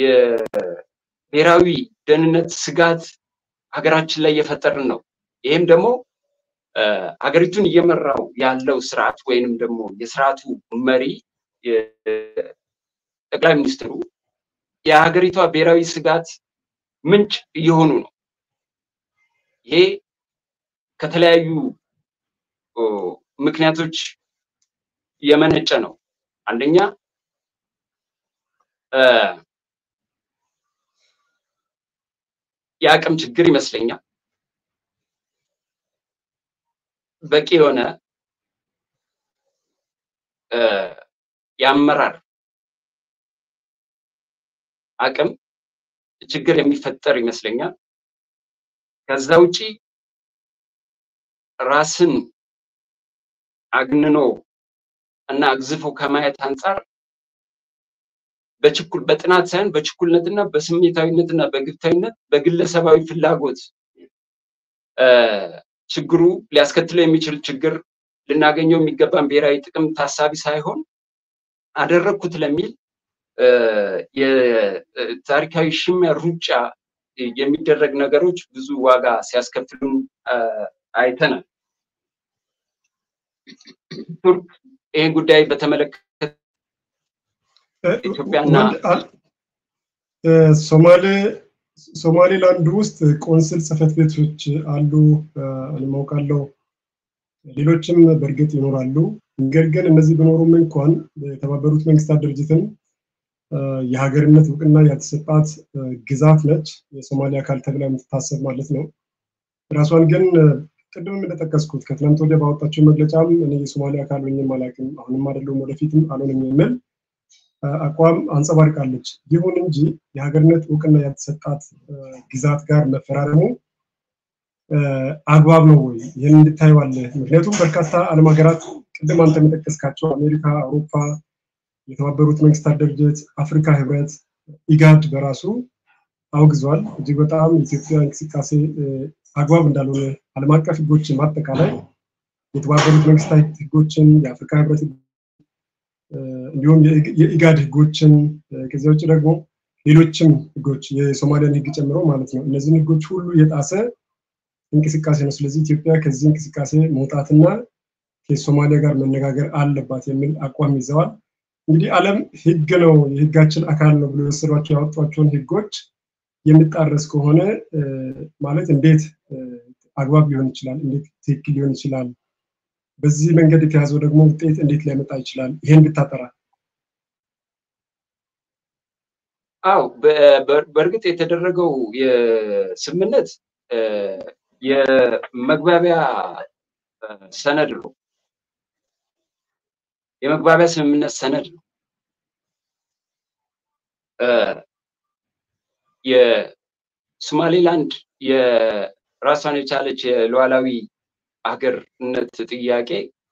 የብሔራዊ ደህንነት ስጋት ሀገራችን ላይ እየፈጠርን ነው። ይሄም ደግሞ ሀገሪቱን እየመራው ያለው ስርዓት ወይንም ደግሞ የስርዓቱ መሪ ጠቅላይ ሚኒስትሩ የሀገሪቷ ብሔራዊ ስጋት ምንጭ እየሆኑ ነው። ይሄ ከተለያዩ ምክንያቶች የመነጨ ነው። አንደኛ የአቅም ችግር ይመስለኛል። በቂ የሆነ የአመራር አቅም ችግር የሚፈጠር ይመስለኛል። ከዛ ውጪ ራስን አግንኖ እና አግዝፎ ከማየት አንፃር በችኩል በጥናት ሳይሆን በችኩልነትና በስሜታዊነትና በግብታዊነት በግለሰባዊ ፍላጎት ችግሩ ሊያስከትለው የሚችል ችግር ልናገኘው የሚገባን ብሔራዊ ጥቅም ታሳቢ ሳይሆን አደረኩት ለሚል የታሪካዊ ሽሚያ ሩጫ የሚደረግ ነገሮች ብዙ ዋጋ ሲያስከፍሉን አይተናል። ቱርክ ይህን ጉዳይ በተመለከተ ኢትዮጵያና ሶማሌ ሶማሌላንድ ውስጥ ቆንስል ጽህፈት ቤቶች አሉ አልማውቃለሁ። ሌሎችም በእርግጥ ይኖራሉ። ነገር ግን እነዚህ ቢኖሩም እንኳን የተባበሩት መንግስታት ድርጅትን የሀገርነት እውቅና ያልተሰጣት ግዛት ነች። የሶማሊያ አካል ተብላ የምትታሰብ ማለት ነው። ራሷን ግን ቅድም እንደተጠቀስኩት ከትናንት ወዲያ ባወጣቸው መግለጫም እኔ የሶማሊያ አካል ሆኜም አላውቅም፣ አሁንም አይደለሁም፣ ወደፊትም አልሆንም የሚል አቋም አንጸባርቃለች። ይሁን እንጂ የሀገርነት እውቅና ያልተሰጣት ግዛት ጋር መፈራረሙ አግባብ ነው ወይ? ይህን እንድታዩዋለህ። ምክንያቱም በርካታ ዓለም ሀገራት ቅድም አንተ የጠቀስካቸው አሜሪካ፣ አውሮፓ፣ የተባበሩት መንግስታት ድርጅት፣ አፍሪካ ህብረት፣ ኢጋድ በራሱ አውግዟል። እጅግ በጣም የኢትዮጵያ እንቅስቃሴ አግባብ እንዳልሆነ ዓለም አቀፍ ህጎችን ማጠቃላይ የተባበሩት መንግስታት ህጎችን፣ የአፍሪካ ህብረት እንዲሁም የኢጋድ ህጎችን ከዚያ ውጭ ደግሞ ሌሎችም ህጎች የሶማሊያን ህግ ጨምሮ ማለት ነው እነዚህን ህጎች ሁሉ የጣሰ እንቅስቃሴ ነው። ስለዚህ ኢትዮጵያ ከዚህ እንቅስቃሴ መውጣትና ከሶማሊያ ጋር መነጋገር አለባት የሚል አቋም ይዘዋል። እንግዲህ ዓለም ህግ ነው የህጋችን አካል ነው ብሎ የወሰዷቸው ያወጧቸውን ህጎች የሚጣረስ ከሆነ ማለት እንዴት አግባብ ሊሆን ይችላል? እንዴት ትክክል ሊሆን ይችላል? በዚህ መንገድ የተያዘው ደግሞ ውጤት እንዴት ሊያመጣ ይችላል? ይሄን ብታጠራ። አው በእርግጥ የተደረገው የስምምነት የመግባቢያ ሰነድ ነው። የመግባቢያ ስምምነት ሰነድ ነው። የሶማሌላንድ የራሷን የቻለች የሉዓላዊ ሀገርነት ጥያቄ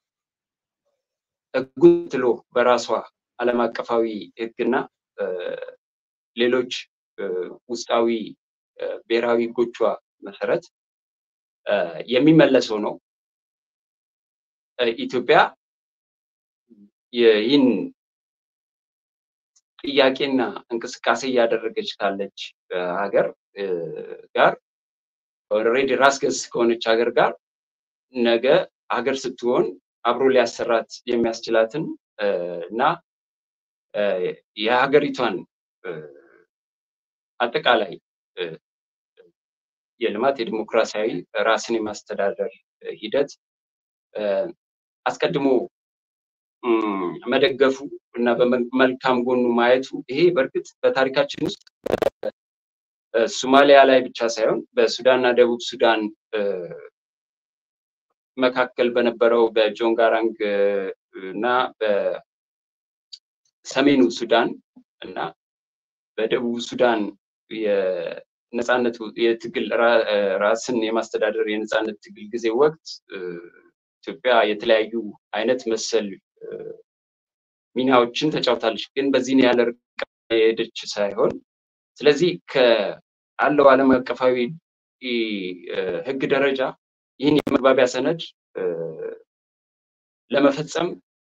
ህጉን ትሎ በራሷ ዓለም አቀፋዊ ህግና ሌሎች ውስጣዊ ብሔራዊ ህጎቿ መሰረት የሚመለሰው ነው። ኢትዮጵያ ይህን ጥያቄና እንቅስቃሴ እያደረገች ካለች ሀገር ጋር ኦልሬዲ ራስ ገዝ ከሆነች ሀገር ጋር ነገ ሀገር ስትሆን አብሮ ሊያሰራት የሚያስችላትን እና የሀገሪቷን አጠቃላይ የልማት የዲሞክራሲያዊ ራስን የማስተዳደር ሂደት አስቀድሞ መደገፉ እና በመልካም ጎኑ ማየቱ ይሄ በእርግጥ በታሪካችን ውስጥ ሶማሊያ ላይ ብቻ ሳይሆን በሱዳንና ደቡብ ሱዳን መካከል በነበረው በጆንጋራንግ እና በሰሜኑ ሱዳን እና በደቡብ ሱዳን የነጻነት የትግል ራስን የማስተዳደር የነጻነት ትግል ጊዜ ወቅት ኢትዮጵያ የተለያዩ አይነት መሰል ሚናዎችን ተጫውታለች። ግን በዚህ ያለ ርቀት የሄደች ሳይሆን ስለዚህ ከአለው ዓለም አቀፋዊ ህግ ደረጃ ይህን የመግባቢያ ሰነድ ለመፈጸም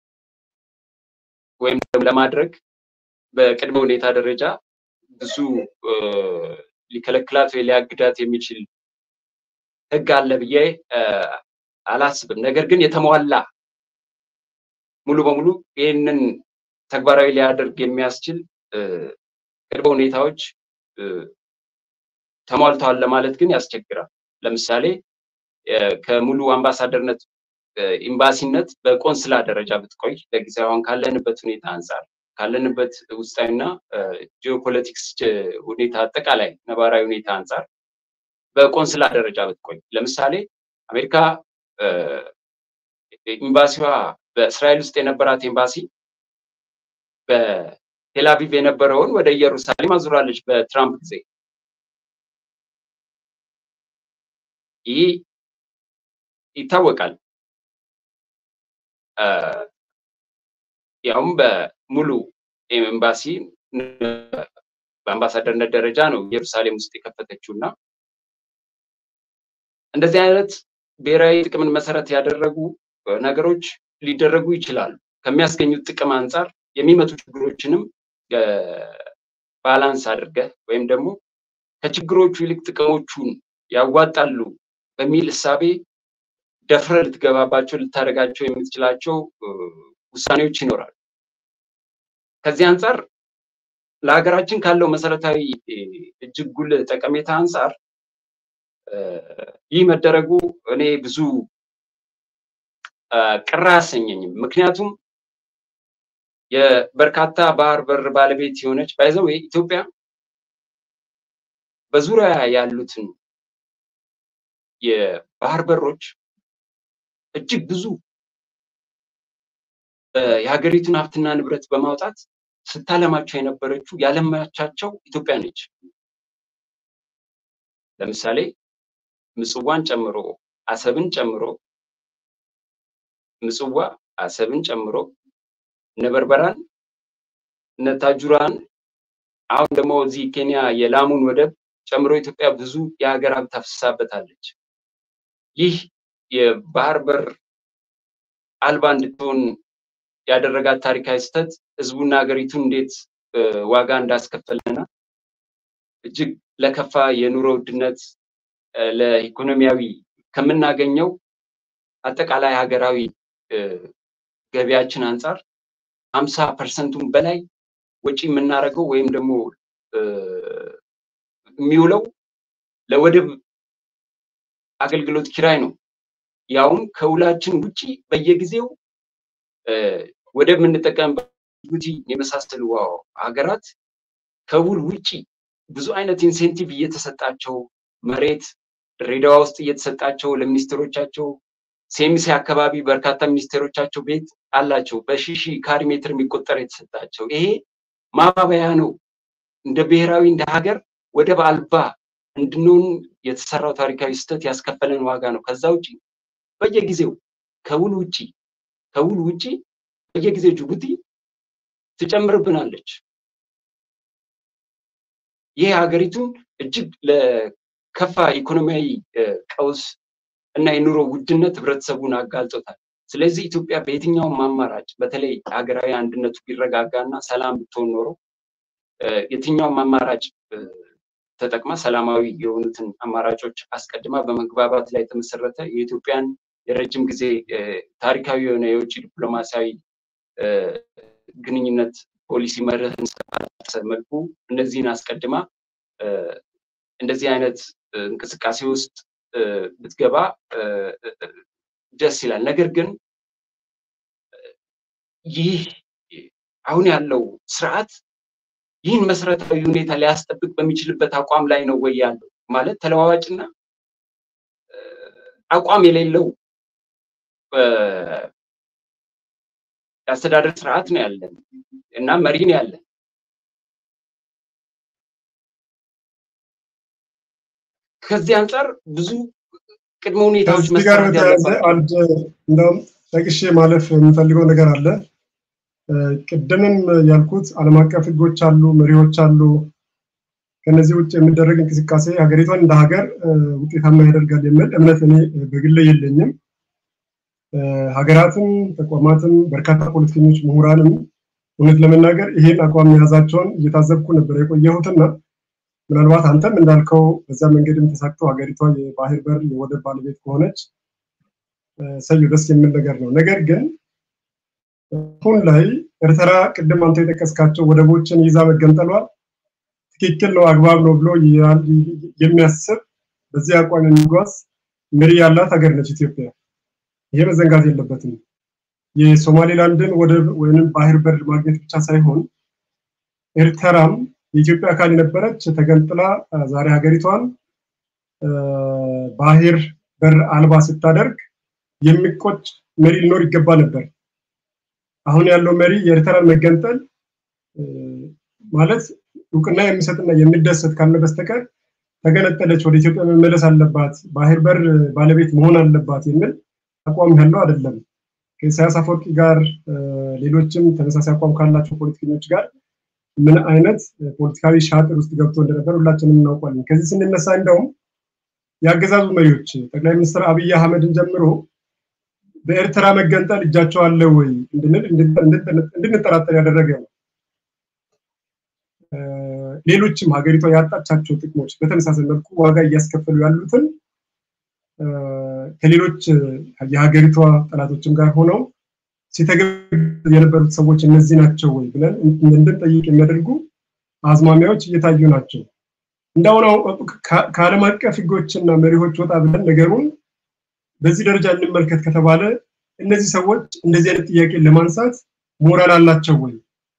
ወይም ለማድረግ በቅድመ ሁኔታ ደረጃ ብዙ ሊከለክላት ወይ ሊያግዳት የሚችል ህግ አለ ብዬ አላስብም። ነገር ግን የተሟላ ሙሉ በሙሉ ይህንን ተግባራዊ ሊያደርግ የሚያስችል ቅድመ ሁኔታዎች ተሟልተዋል ለማለት ግን ያስቸግራል። ለምሳሌ ከሙሉ አምባሳደርነት ኤምባሲነት በቆንስላ ደረጃ ብትቆይ ለጊዜው አሁን ካለንበት ሁኔታ አንፃር ካለንበት ውስጣዊና ጂኦፖለቲክስ ሁኔታ አጠቃላይ ነባራዊ ሁኔታ አንፃር በቆንስላ ደረጃ ብትቆይ ለምሳሌ አሜሪካ ኤምባሲዋ በእስራኤል ውስጥ የነበራት ኤምባሲ በቴል አቪቭ የነበረውን ወደ ኢየሩሳሌም አዙራለች በትራምፕ ጊዜ። ይህ ይታወቃል። ያውም በሙሉ ኤምባሲ በአምባሳደርነት ደረጃ ነው ኢየሩሳሌም ውስጥ የከፈተችውና እንደዚህ አይነት ብሔራዊ ጥቅምን መሰረት ያደረጉ ነገሮች ሊደረጉ ይችላሉ። ከሚያስገኙት ጥቅም አንፃር የሚመጡ ችግሮችንም ባላንስ አድርገህ ወይም ደግሞ ከችግሮቹ ይልቅ ጥቅሞቹን ያዋጣሉ በሚል እሳቤ ደፍረ ልትገባባቸው ልታደርጋቸው የምትችላቸው ውሳኔዎች ይኖራሉ። ከዚህ አንፃር ለሀገራችን ካለው መሰረታዊ እጅግ ጉልህ ጠቀሜታ አንፃር ይህ መደረጉ እኔ ብዙ ቅር አያሰኘኝም። ምክንያቱም የበርካታ ባህር በር ባለቤት የሆነች ባይዘው ኢትዮጵያ በዙሪያ ያሉትን የባህር በሮች እጅግ ብዙ የሀገሪቱን ሀብትና ንብረት በማውጣት ስታለማቸው የነበረችው ያለማቻቸው ኢትዮጵያ ነች። ለምሳሌ ምጽዋን ጨምሮ አሰብን ጨምሮ ምጽዋ አሰብን ጨምሮ ነበርበራን ነታጁራን አሁን ደግሞ እዚህ ኬንያ የላሙን ወደብ ጨምሮ ኢትዮጵያ ብዙ የሀገር ሀብት አፍስሳበታለች። ይህ የባህር በር አልባ እንድትሆን ያደረጋት ታሪካዊ ስህተት ህዝቡና ሀገሪቱን እንዴት ዋጋ እንዳስከፈለና እጅግ ለከፋ የኑሮ ውድነት ለኢኮኖሚያዊ ከምናገኘው አጠቃላይ ሀገራዊ ገቢያችን አንፃር ሀምሳ ፐርሰንቱን በላይ ወጪ የምናደርገው ወይም ደግሞ የሚውለው ለወደብ አገልግሎት ኪራይ ነው። ያውም ከውላችን ውጪ በየጊዜው ወደብ የምንጠቀምበት ጅቡቲ የመሳሰሉ ሀገራት ከውል ውጪ ብዙ አይነት ኢንሴንቲቭ እየተሰጣቸው መሬት ድሬዳዋ ውስጥ እየተሰጣቸው ለሚኒስትሮቻቸው ሴሚሲ አካባቢ በርካታ ሚኒስትሮቻቸው ቤት አላቸው በሺሺ ካሪ ሜትር የሚቆጠር የተሰጣቸው። ይሄ ማባበያ ነው። እንደ ብሔራዊ እንደ ሀገር ወደብ አልባ እንድንሆን የተሰራው ታሪካዊ ስህተት ያስከፈለን ዋጋ ነው። ከዛ ውጪ በየጊዜው ከውል ውጪ ከውል ውጪ በየጊዜው ጅቡቲ ትጨምርብናለች። ይሄ ሀገሪቱን እጅግ ለከፋ ኢኮኖሚያዊ ቀውስ እና የኑሮ ውድነት ህብረተሰቡን አጋልጦታል። ስለዚህ ኢትዮጵያ በየትኛውም አማራጭ በተለይ ሀገራዊ አንድነቱ ቢረጋጋና ሰላም ብትሆን ኖሮ የትኛውም አማራጭ ተጠቅማ ሰላማዊ የሆኑትን አማራጮች አስቀድማ በመግባባት ላይ የተመሰረተ የኢትዮጵያን የረጅም ጊዜ ታሪካዊ የሆነ የውጭ ዲፕሎማሲያዊ ግንኙነት ፖሊሲ መርህን መልኩ እነዚህን አስቀድማ እንደዚህ አይነት እንቅስቃሴ ውስጥ ብትገባ ደስ ይላል። ነገር ግን ይህ አሁን ያለው ስርዓት ይህን መሰረታዊ ሁኔታ ሊያስጠብቅ በሚችልበት አቋም ላይ ነው ወይ ያለው? ማለት ተለዋዋጭና አቋም የሌለው የአስተዳደር ስርዓት ነው ያለን እና መሪ ነው ያለን። ከዚህ አንፃር ብዙ ቅድመ ሁኔታዎች መስራት ያለባቸው አንድ እንደውም ጠቅሼ ማለፍ የምፈልገው ነገር አለ። ቅድምም ያልኩት ዓለም አቀፍ ህጎች አሉ፣ መሪዎች አሉ። ከነዚህ ውጭ የሚደረግ እንቅስቃሴ ሀገሪቷን እንደ ሀገር ውጤታማ ያደርጋል የሚል እምነት እኔ በግሌ የለኝም። ሀገራትም ተቋማትም በርካታ ፖለቲከኞች ምሁራንም እውነት ለመናገር ይሄን አቋም መያዛቸውን እየታዘብኩ ነበር የቆየሁትና ምናልባት አንተም እንዳልከው በዛ መንገድም ተሳክቶ ሀገሪቷ የባህር በር የወደብ ባለቤት ከሆነች ሰዩ ደስ የሚል ነገር ነው። ነገር ግን አሁን ላይ ኤርትራ ቅድም አንተ የጠቀስካቸው ወደቦችን ይዛ መገንጠሏ ትክክል ነው አግባብ ነው ብሎ የሚያስብ በዚህ አቋም የሚጓዝ መሪ ያላት ሀገር ነች ኢትዮጵያ። ይሄ መዘንጋት የለበትም። የሶማሊላንድን ወደብ ወይንም ባህር በር ማግኘት ብቻ ሳይሆን ኤርትራም የኢትዮጵያ አካል የነበረች ተገንጥላ ዛሬ ሀገሪቷን ባህር በር አልባ ስታደርግ የሚቆጭ መሪ ሊኖር ይገባ ነበር። አሁን ያለው መሪ የኤርትራን መገንጠል ማለት እውቅና የሚሰጥና የሚደሰት ካለ በስተቀር ተገነጠለች ወደ ኢትዮጵያ መመለስ አለባት ባህር በር ባለቤት መሆን አለባት የሚል አቋም ያለው አይደለም። ከኢሳያስ አፈወርቂ ጋር ሌሎችም ተመሳሳይ አቋም ካላቸው ፖለቲከኞች ጋር ምን አይነት ፖለቲካዊ ሻጥር ውስጥ ገብቶ እንደነበር ሁላችንም እናውቃለን። ከዚህ ስንነሳ እንደውም ያገዛዙ መሪዎች ጠቅላይ ሚኒስትር አብይ አህመድን ጀምሮ በኤርትራ መገንጠል እጃቸው አለ ወይ እንድንል እንድንጠራጠር ያደረገ ነው። ሌሎችም ሀገሪቷ ያጣቻቸው ጥቅሞች በተመሳሳይ መልኩ ዋጋ እያስከፈሉ ያሉትን ከሌሎች የሀገሪቷ ጠላቶችም ጋር ሆነው ሲተገበሩ የነበሩት ሰዎች እነዚህ ናቸው ወይ ብለን እንድንጠይቅ የሚያደርጉ አዝማሚያዎች እየታዩ ናቸው። እንደው ከዓለም አቀፍ ህጎችና መሪዎች ወጣ ብለን ነገሩን በዚህ ደረጃ እንመልከት ከተባለ እነዚህ ሰዎች እንደዚህ አይነት ጥያቄ ለማንሳት ሞራል አላቸው ወይ?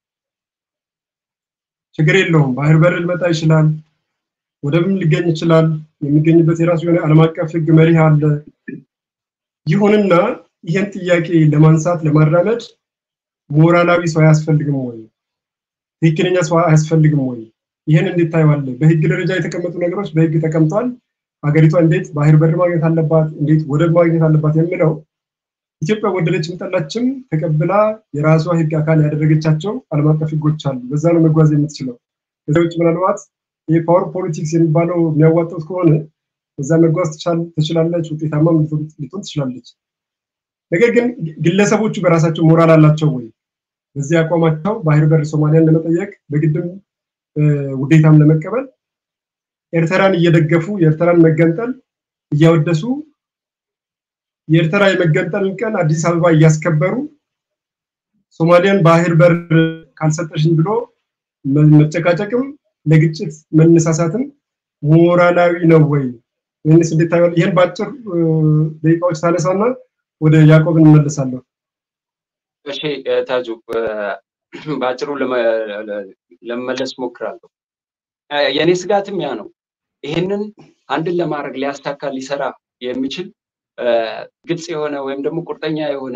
ችግር የለውም ባህር በር ሊመጣ ይችላል ወደብም ሊገኝ ይችላል የሚገኝበት የራሱ የሆነ ዓለም አቀፍ ህግ መሪ አለ። ይሁንና ይሄን ጥያቄ ለማንሳት ለማራመድ ሞራላዊ ሰው ያስፈልግም ወይ? ትክክለኛ ሰው ያስፈልግም ወይ? ይሄን እንዴት ታይዋለ? በህግ ደረጃ የተቀመጡ ነገሮች በህግ ተቀምጧል። ሀገሪቷ እንዴት ባህር በር ማግኘት አለባት እንዴት ወደብ ማግኘት አለባት የሚለው ኢትዮጵያ ወደደችም ጠላችም ተቀብላ የራሷ ህግ አካል ያደረገቻቸው ዓለም አቀፍ ህጎች አሉ። በዛ ነው መጓዝ የምትችለው። ከዛውጭ ምናልባት የፓወር ፖለቲክስ የሚባለው የሚያዋጣው ከሆነ በዛ መጓዝ ትችላለች ውጤታማም ልትሆን ትችላለች። ነገር ግን ግለሰቦቹ በራሳቸው ሞራል አላቸው ወይ? በዚህ አቋማቸው ባህር በር ሶማሊያን ለመጠየቅ በግድም ውዴታም ለመቀበል ኤርትራን እየደገፉ የኤርትራን መገንጠል እያወደሱ የኤርትራ የመገንጠል ቀን አዲስ አበባ እያስከበሩ ሶማሊያን ባህር በር ካልሰጠሽኝ ብሎ መጨቃጨቅም ለግጭት መነሳሳትም ሞራላዊ ነው ወይ? ወይስ እንዴት ታያለህ? ይሄን ባጭር ደቂቃዎች ታነሳና ወደ ያዕቆብ እንመለሳለን። እሺ ታጁ ባጭሩ ለመመለስ ሞክራለሁ። የኔ ስጋትም ያ ነው። ይሄንን አንድን ለማድረግ ሊያስታካ ሊሰራ የሚችል ግልጽ የሆነ ወይም ደግሞ ቁርጠኛ የሆነ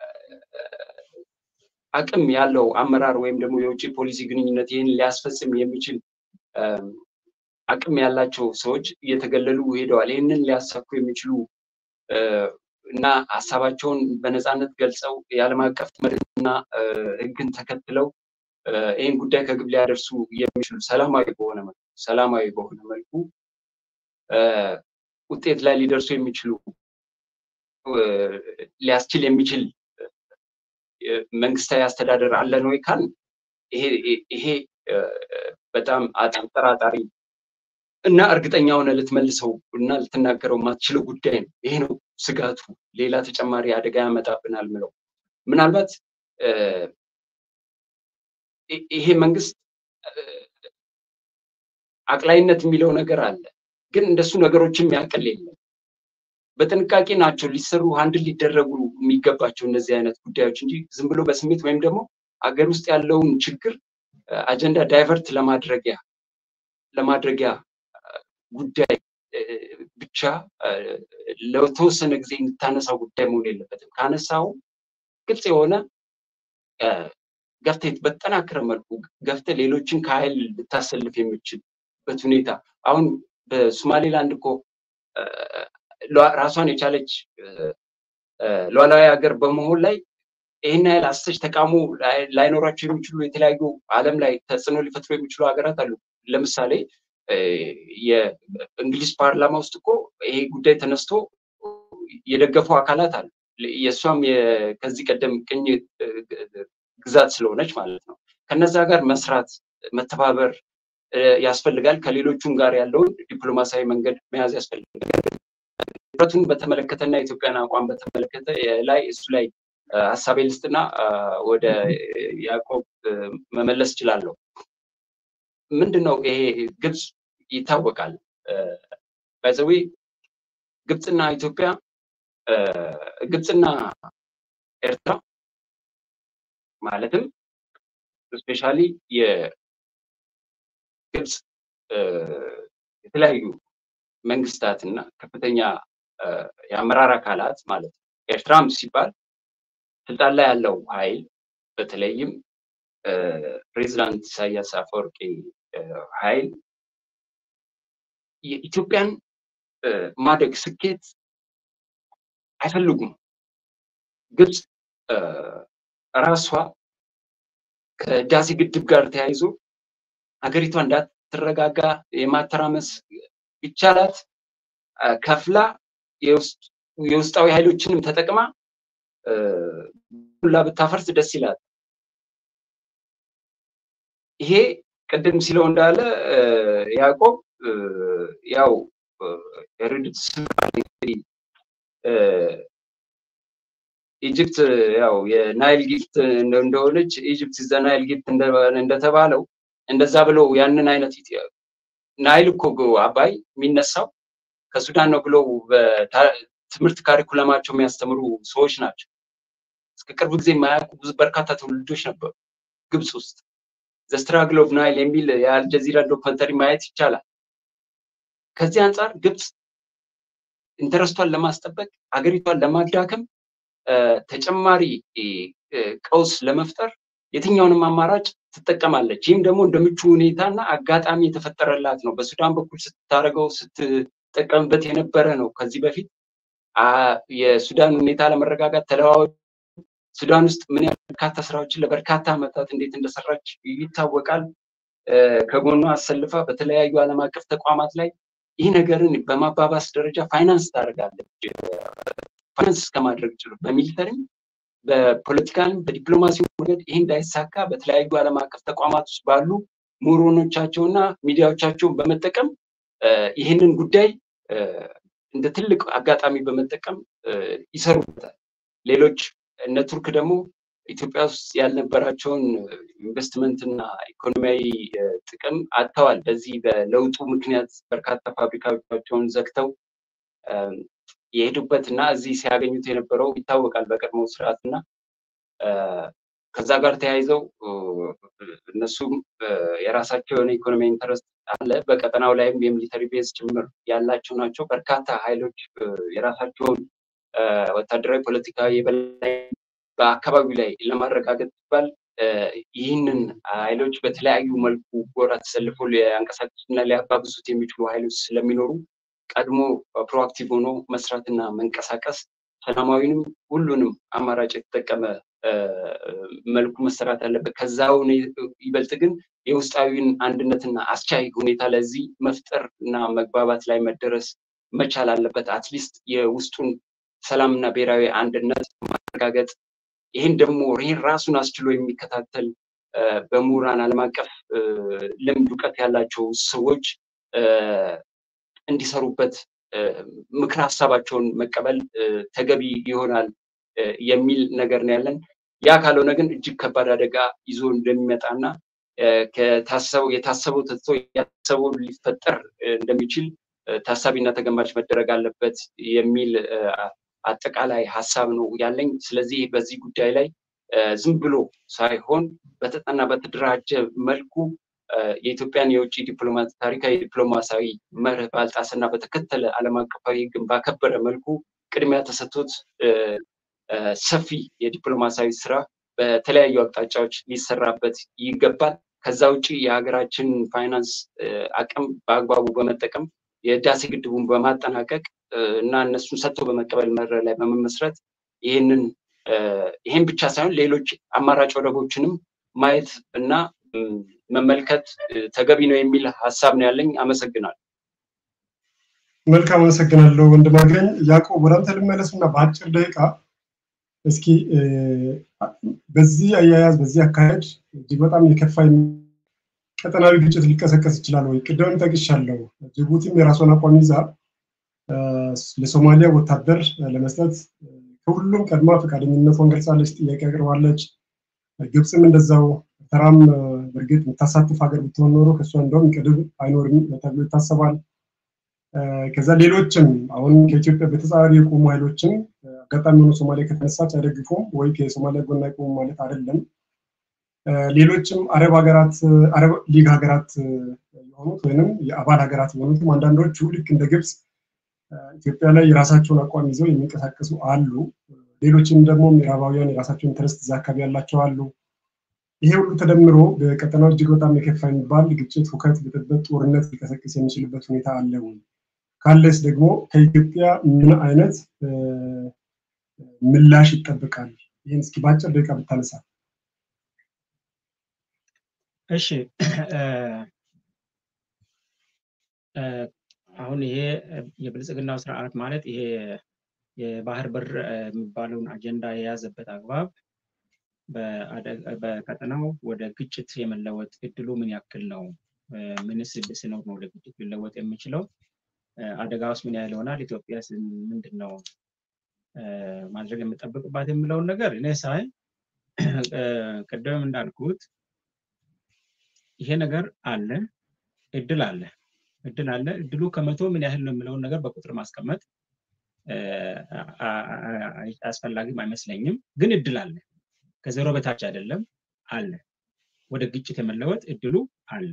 አቅም ያለው አመራር ወይም ደግሞ የውጭ ፖሊሲ ግንኙነት ይሄን ሊያስፈጽም የሚችል አቅም ያላቸው ሰዎች እየተገለሉ ሄደዋል። ይሄንን ሊያሳኩ የሚችሉ እና ሐሳባቸውን በነፃነት ገልጸው የዓለም አቀፍ መርህና ህግን ተከትለው ይሄን ጉዳይ ከግብ ሊያደርሱ የሚችሉ ሰላማዊ በሆነ መልኩ ሰላማዊ በሆነ መልኩ ውጤት ላይ ሊደርሱ የሚችሉ ሊያስችል የሚችል መንግስታዊ አስተዳደር አለ ነው ይካል ይሄ ይሄ በጣም አጠራጣሪ እና እርግጠኛ ሆነ ልትመልሰው እና ልትናገረው ማትችለው ጉዳይ ነው። ይሄ ነው ስጋቱ። ሌላ ተጨማሪ አደጋ ያመጣብናል ምለው ምናልባት ይሄ መንግስት አቅላይነት የሚለው ነገር አለ፣ ግን እንደሱ ነገሮችም ያቀል የለም። በጥንቃቄ ናቸው ሊሰሩ አንድ ሊደረጉ የሚገባቸው እነዚህ አይነት ጉዳዮች እንጂ ዝም ብሎ በስሜት ወይም ደግሞ አገር ውስጥ ያለውን ችግር አጀንዳ ዳይቨርት ለማድረጊያ ለማድረጊያ ጉዳይ ብቻ ለተወሰነ ጊዜ እንታነሳው ጉዳይ መሆን የለበትም። ካነሳው ግልጽ የሆነ ገፍተህ በተጠናከረ መልኩ ገፍተህ ሌሎችን ከኃይል ልታሰልፍ የሚችልበት ሁኔታ አሁን በሶማሊላንድ እኮ ራሷን የቻለች ሉዓላዊ ሀገር በመሆን ላይ ይሄን ያህል አስተች ተቃውሞ ላይኖራቸው የሚችሉ የተለያዩ ዓለም ላይ ተጽዕኖ ሊፈጥሩ የሚችሉ ሀገራት አሉ። ለምሳሌ የእንግሊዝ ፓርላማ ውስጥ እኮ ይሄ ጉዳይ ተነስቶ የደገፉ አካላት አሉ። የሷም ከዚህ ቀደም ቅኝ ግዛት ስለሆነች ማለት ነው። ከነዛ ጋር መስራት መተባበር ያስፈልጋል። ከሌሎቹም ጋር ያለውን ዲፕሎማሲያዊ መንገድ መያዝ ያስፈልጋል። ህብረቱን በተመለከተና ኢትዮጵያን አቋም በተመለከተ ላይ እሱ ላይ ሐሳቤ ልስጥና ወደ ያዕቆብ መመለስ ይችላል። ምንድነው ይሄ ግብጽ ይታወቃል በዘዊ ግብጽና ኢትዮጵያ ግብጽና ኤርትራ ማለትም ስፔሻሊ የግብጽ የተለያዩ መንግስታትና ከፍተኛ የአመራር አካላት ማለት ኤርትራም ሲባል ስልጣን ላይ ያለው ኃይል በተለይም ፕሬዝዳንት ኢሳያስ አፈወርቂ ኃይል የኢትዮጵያን ማደግ ስኬት አይፈልጉም። ግብጽ ራሷ ከዳሲ ግድብ ጋር ተያይዞ ሀገሪቷ እንዳትረጋጋ የማተራመስ ይቻላት ከፍላ የውስጣዊ ኃይሎችንም ተጠቅማ ሁላ ብታፈርስ ደስ ይላል። ይሄ ቀደም ሲለው እንዳለ ያዕቆብ ያው የርድት ኢጂፕት ያው የናይል ጊፍት እንደሆነች ኢጂፕት ዘ ናይል ጊፍት እንደተባለው እንደዛ ብለው ያንን አይነት ናይል እኮ አባይ የሚነሳው ከሱዳን ነው ብለው በትምህርት ካሪኩለማቸው የሚያስተምሩ ሰዎች ናቸው። እስከ ቅርብ ጊዜ የማያውቁ ብዙ በርካታ ትውልዶች ነበሩ ግብጽ ውስጥ። ዘ ስትራግል ኦፍ ናይል የሚል የአልጀዚራ ዶክመንተሪ ማየት ይቻላል። ከዚህ አንፃር ግብጽ ኢንተረስቷን ለማስጠበቅ ሀገሪቷን ለማዳከም ተጨማሪ ቀውስ ለመፍጠር የትኛውንም አማራጭ ትጠቀማለች። ይህም ደግሞ እንደምቹ ሁኔታና አጋጣሚ የተፈጠረላት ነው። በሱዳን በኩል ስትታረገው ስትጠቀምበት የነበረ ነው። ከዚህ በፊት የሱዳን ሁኔታ ለመረጋጋት ተለዋዋጭ ሱዳን ውስጥ ምን ያህል በርካታ ስራዎችን ለበርካታ ዓመታት እንዴት እንደሰራች ይታወቃል። ከጎኗ አሰልፋ በተለያዩ ዓለም አቀፍ ተቋማት ላይ ይህ ነገርን በማባባስ ደረጃ ፋይናንስ ታደርጋለች። ፋይናንስ ከማድረግ ጭምር በሚሊተሪም በፖለቲካልም በዲፕሎማሲው መንገድ ይህ እንዳይሳካ በተለያዩ ዓለም አቀፍ ተቋማት ውስጥ ባሉ ምሁሮቻቸውና ሚዲያዎቻቸውን በመጠቀም ይህንን ጉዳይ እንደ ትልቅ አጋጣሚ በመጠቀም ይሰሩበታል። ሌሎች እነ ቱርክ ደግሞ ኢትዮጵያ ውስጥ ያልነበራቸውን ኢንቨስትመንትና ኢኮኖሚያዊ ጥቅም አጥተዋል። በዚህ በለውጡ ምክንያት በርካታ ፋብሪካዎቻቸውን ዘግተው የሄዱበትና እዚህ ሲያገኙት የነበረው ይታወቃል በቀድሞ ስርዓትና ከዛ ጋር ተያይዘው እነሱም የራሳቸው የሆነ ኢኮኖሚ ኢንተረስት አለ። በቀጠናው ላይም የሚሊተሪ ቤዝ ጭምር ያላቸው ናቸው። በርካታ ኃይሎች የራሳቸውን ወታደራዊ ፖለቲካዊ የበላይ በአካባቢው ላይ ለማረጋገጥ ሲባል ይህንን ኃይሎች በተለያዩ መልኩ ጎራ ተሰልፈው ሊያንቀሳቅሱና ሊያባብሱት የሚችሉ ኃይሎች ስለሚኖሩ ቀድሞ ፕሮአክቲቭ ሆኖ መስራትና መንቀሳቀስ ሰላማዊንም ሁሉንም አማራጭ የተጠቀመ መልኩ መሰራት አለበት። ከዛው ይበልጥ ግን የውስጣዊን አንድነትና አስቻይ ሁኔታ ለዚህ መፍጠርና መግባባት ላይ መደረስ መቻል አለበት። አትሊስት የውስጡን ሰላምና ብሔራዊ አንድነት ማረጋገጥ። ይህን ደግሞ ይህን ራሱን አስችሎ የሚከታተል በምሁራን ዓለም አቀፍ ልምድ እውቀት ያላቸው ሰዎች እንዲሰሩበት ምክር ሀሳባቸውን መቀበል ተገቢ ይሆናል የሚል ነገር ነው ያለን። ያ ካልሆነ ግን እጅግ ከባድ አደጋ ይዞ እንደሚመጣና ከታሰበው የታሰበው ተጥቶ ያሰበው ሊፈጠር እንደሚችል ታሳቢና ተገማች መደረግ አለበት የሚል አጠቃላይ ሀሳብ ነው ያለኝ። ስለዚህ በዚህ ጉዳይ ላይ ዝም ብሎ ሳይሆን በተጠና በተደራጀ መልኩ የኢትዮጵያን የውጭ ዲፕሎማት ታሪካዊ ዲፕሎማሲያዊ መርህ ባልጣሰና በተከተለ ዓለም አቀፋዊ ሕግን ባከበረ መልኩ ቅድሚያ ተሰጥቶት ሰፊ የዲፕሎማሲያዊ ስራ በተለያዩ አቅጣጫዎች ሊሰራበት ይገባል። ከዛ ውጪ የሀገራችን ፋይናንስ አቅም በአግባቡ በመጠቀም የህዳሴ ግድቡን በማጠናቀቅ እና እነሱን ሰጥቶ በመቀበል መርህ ላይ በመመስረት ይህንን ይህን ብቻ ሳይሆን ሌሎች አማራጭ ወደቦችንም ማየት እና መመልከት ተገቢ ነው የሚል ሀሳብ ነው ያለኝ። አመሰግናለሁ። መልካም አመሰግናለሁ ወንድማገኝ። ያዕቆብ ወደ አንተ ልመለስና በአጭር ደቂቃ እስኪ በዚህ አያያዝ በዚህ አካሄድ እጅግ በጣም የከፋ ቀጠናዊ ግጭት ሊቀሰቀስ ይችላል ወይ? ቅድም ጠቅሻለሁ። ጅቡቲም የራሷን አቋም ይዛ ለሶማሊያ ወታደር ለመስጠት ከሁሉም ቀድማ ፈቃደኝነቷን ገልጻለች፣ ጥያቄ አቅርባለች። ግብፅም እንደዛው ተራም በእርግጥ የምታሳትፍ ሀገር ብትሆን ኖሮ ከእሷ እንደውም ቅድብ አይኖርም ተብሎ ይታሰባል። ከዛ ሌሎችም አሁን ከኢትዮጵያ በተጻራሪ የቆሙ ኃይሎችን አጋጣሚ ሆኖ ሶማሊያ ከተነሳች አይደግፉም ወይ ከሶማሊያ ጎን አይቆሙ ማለት አይደለም። ሌሎችም አረብ ሀገራት አረብ ሊግ ሀገራት የሆኑት ወይንም የአባል ሀገራት የሆኑትም አንዳንዶቹ ልክ እንደ ግብፅ ኢትዮጵያ ላይ የራሳቸውን አቋም ይዘው የሚንቀሳቀሱ አሉ። ሌሎችም ደግሞ ምዕራባውያን የራሳቸውን ኢንተረስት እዛ አካባቢ ያላቸው አሉ። ይሄ ሁሉ ተደምሮ በቀጠናው እጅግ በጣም የከፋ የሚባል ግጭት፣ ሁከት፣ ብጥብጥ፣ ጦርነት ሊቀሰቅስ የሚችልበት ሁኔታ አለ ወይ? ካለስ ደግሞ ከኢትዮጵያ ምን አይነት ምላሽ ይጠበቃል? ይህን እስኪ ባጭር ደቂቃ ብታነሳ። እሺ አሁን ይሄ የብልጽግናው ስርዓት ማለት ይሄ የባህር በር የሚባለውን አጀንዳ የያዘበት አግባብ በቀጠናው ወደ ግጭት የመለወጥ እድሉ ምን ያክል ነው? ምንስ ብስነው ነው ወደ ግጭት ሊለወጥ የሚችለው? አደጋውስ ምን ያህል ይሆናል? ኢትዮጵያስ ምንድነው ማድረግ የምጠብቅባት የሚለውን ነገር እኔ ሳይ ቀደም እንዳልኩት ይሄ ነገር አለ፣ እድል አለ እድል አለ። እድሉ ከመቶ ምን ያህል ነው የሚለውን ነገር በቁጥር ማስቀመጥ አስፈላጊም አይመስለኝም። ግን እድል አለ፣ ከዜሮ በታች አይደለም፣ አለ። ወደ ግጭት የመለወጥ እድሉ አለ፣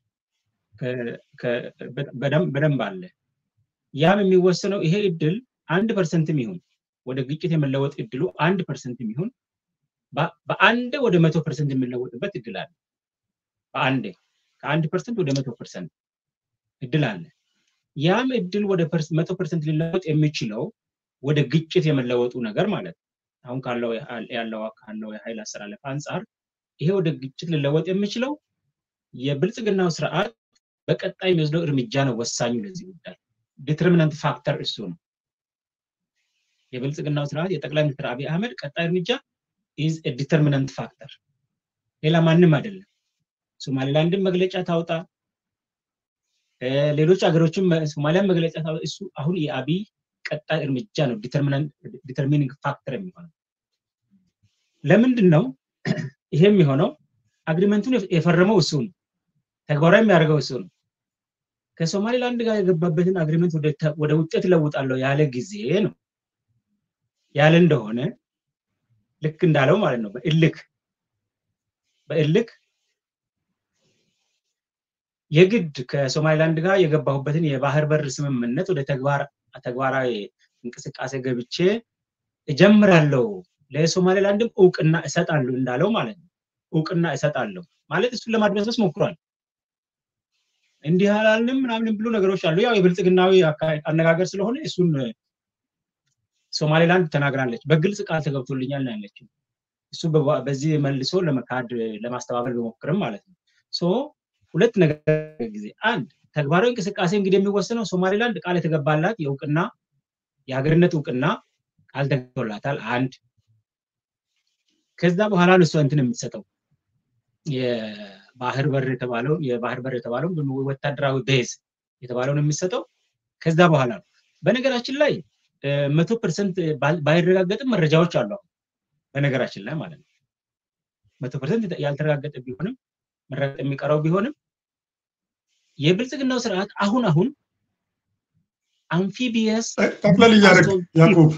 በደንብ አለ። ያም የሚወሰነው ይሄ እድል አንድ ፐርሰንትም ይሁን ወደ ግጭት የመለወጥ እድሉ አንድ ፐርሰንትም ይሁን በአንድ ወደ መቶ ፐርሰንት የሚለወጥበት እድል አለ። በአንድ ከአንድ ፐርሰንት ወደ መቶ ፐርሰንት እድል አለ። ያም እድል ወደ መቶ ፐርሰንት ሊለወጥ የሚችለው ወደ ግጭት የመለወጡ ነገር ማለት ነው። አሁን ካለው ያለው ካለው የኃይል አሰላለፍ አንፃር ይሄ ወደ ግጭት ሊለወጥ የሚችለው የብልጽግናው ስርዓት በቀጣይ የሚወስደው እርምጃ ነው ወሳኙ ለዚህ ጉዳይ። ዲተርሚናንት ፋክተር እሱ ነው። የብልጽግናው ስርዓት የጠቅላይ ሚኒስትር አብይ አህመድ ቀጣይ እርምጃ is a determinant factor። ሌላ ማንም አይደለም። ሶማሊላንድን መግለጫ ታውጣ፣ ሌሎች ሀገሮችም ሶማሊያን መግለጫ ታውጣ፣ እሱ አሁን የአብይ ቀጣይ እርምጃ ነው ዲተርሚናንት ዲተርሚኒንግ ፋክተር የሚሆነው። ለምንድን ነው ይሄ የሚሆነው? አግሪመንቱን የፈረመው እሱ ነው፣ ተግባራዊ የሚያደርገው እሱ ነው። ከሶማሊላንድ ጋር የገባበትን አግሪመንት ወደ ውጤት ለውጣለሁ ያለ ጊዜ ነው ያለ እንደሆነ ልክ እንዳለው ማለት ነው። በእልክ በእልክ የግድ ከሶማሊላንድ ጋር የገባሁበትን የባህር በር ስምምነት ወደ ተግባር ተግባራዊ እንቅስቃሴ ገብቼ እጀምራለሁ፣ ለሶማሊላንድም እውቅና እሰጣለሁ እንዳለው ማለት ነው። እውቅና እሰጣለሁ ማለት እሱን ለማድበስበስ ሞክሯል። እንዲህ አላልንም ምናምን ብሎ ነገሮች አሉ። ያው የብልጽግናዊ አነጋገር ስለሆነ እሱን ሶማሊላንድ ተናግራለች። በግልጽ ቃል ተገብቶልኛል ነው ያለችው። እሱ በዚህ መልሶ ለመካድ ለማስተባበል በመክረም ማለት ነው። ሶ ሁለት ነገር ጊዜ አንድ ተግባራዊ እንቅስቃሴ እንግዲህ የሚወሰነው ሶማሊላንድ ቃል የተገባላት የእውቅና የሀገርነት እውቅና ቃል ተገብቶላታል። አንድ ከዛ በኋላ ነው እሱ እንትን የምትሰጠው የባህር በር የተባለው የባህር በር የተባለው ወታደራዊ ቤዝ የተባለውን የሚሰጠው ከዛ በኋላ ነው። በነገራችን ላይ መቶ ፐርሰንት ባይረጋገጥም መረጃዎች አሉ በነገራችን ላይ ማለት ነው። መቶ ፐርሰንት ያልተረጋገጠ ቢሆንም መረጋገጥ የሚቀረው ቢሆንም የብልጽግናው ስርዓት አሁን አሁን አምፊቢየስ ጠቅለል ያደርግ ያዕቆብ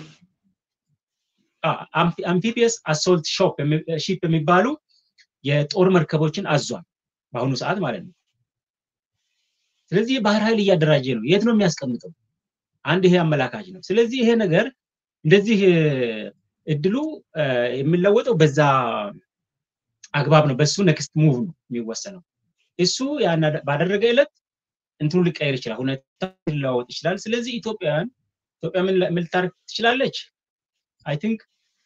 አምፊቢየስ አሶልት ሾፕ ሺፕ የሚባሉ የጦር መርከቦችን አዟል በአሁኑ ሰዓት ማለት ነው። ስለዚህ ባህር ኃይል እያደራጀ ነው። የት ነው የሚያስቀምጠው? አንድ ይሄ አመላካች ነው። ስለዚህ ይሄ ነገር እንደዚህ እድሉ የሚለወጠው በዛ አግባብ ነው። በሱ ኔክስት ሙቭ ነው የሚወሰነው። እሱ ያና ባደረገ ዕለት እንትኑ ሊቀየር ይችላል፣ ሁኔታው ሊለወጥ ይችላል። ስለዚህ ኢትዮጵያን ኢትዮጵያ ምን ልታርግ ትችላለች? አይ ቲንክ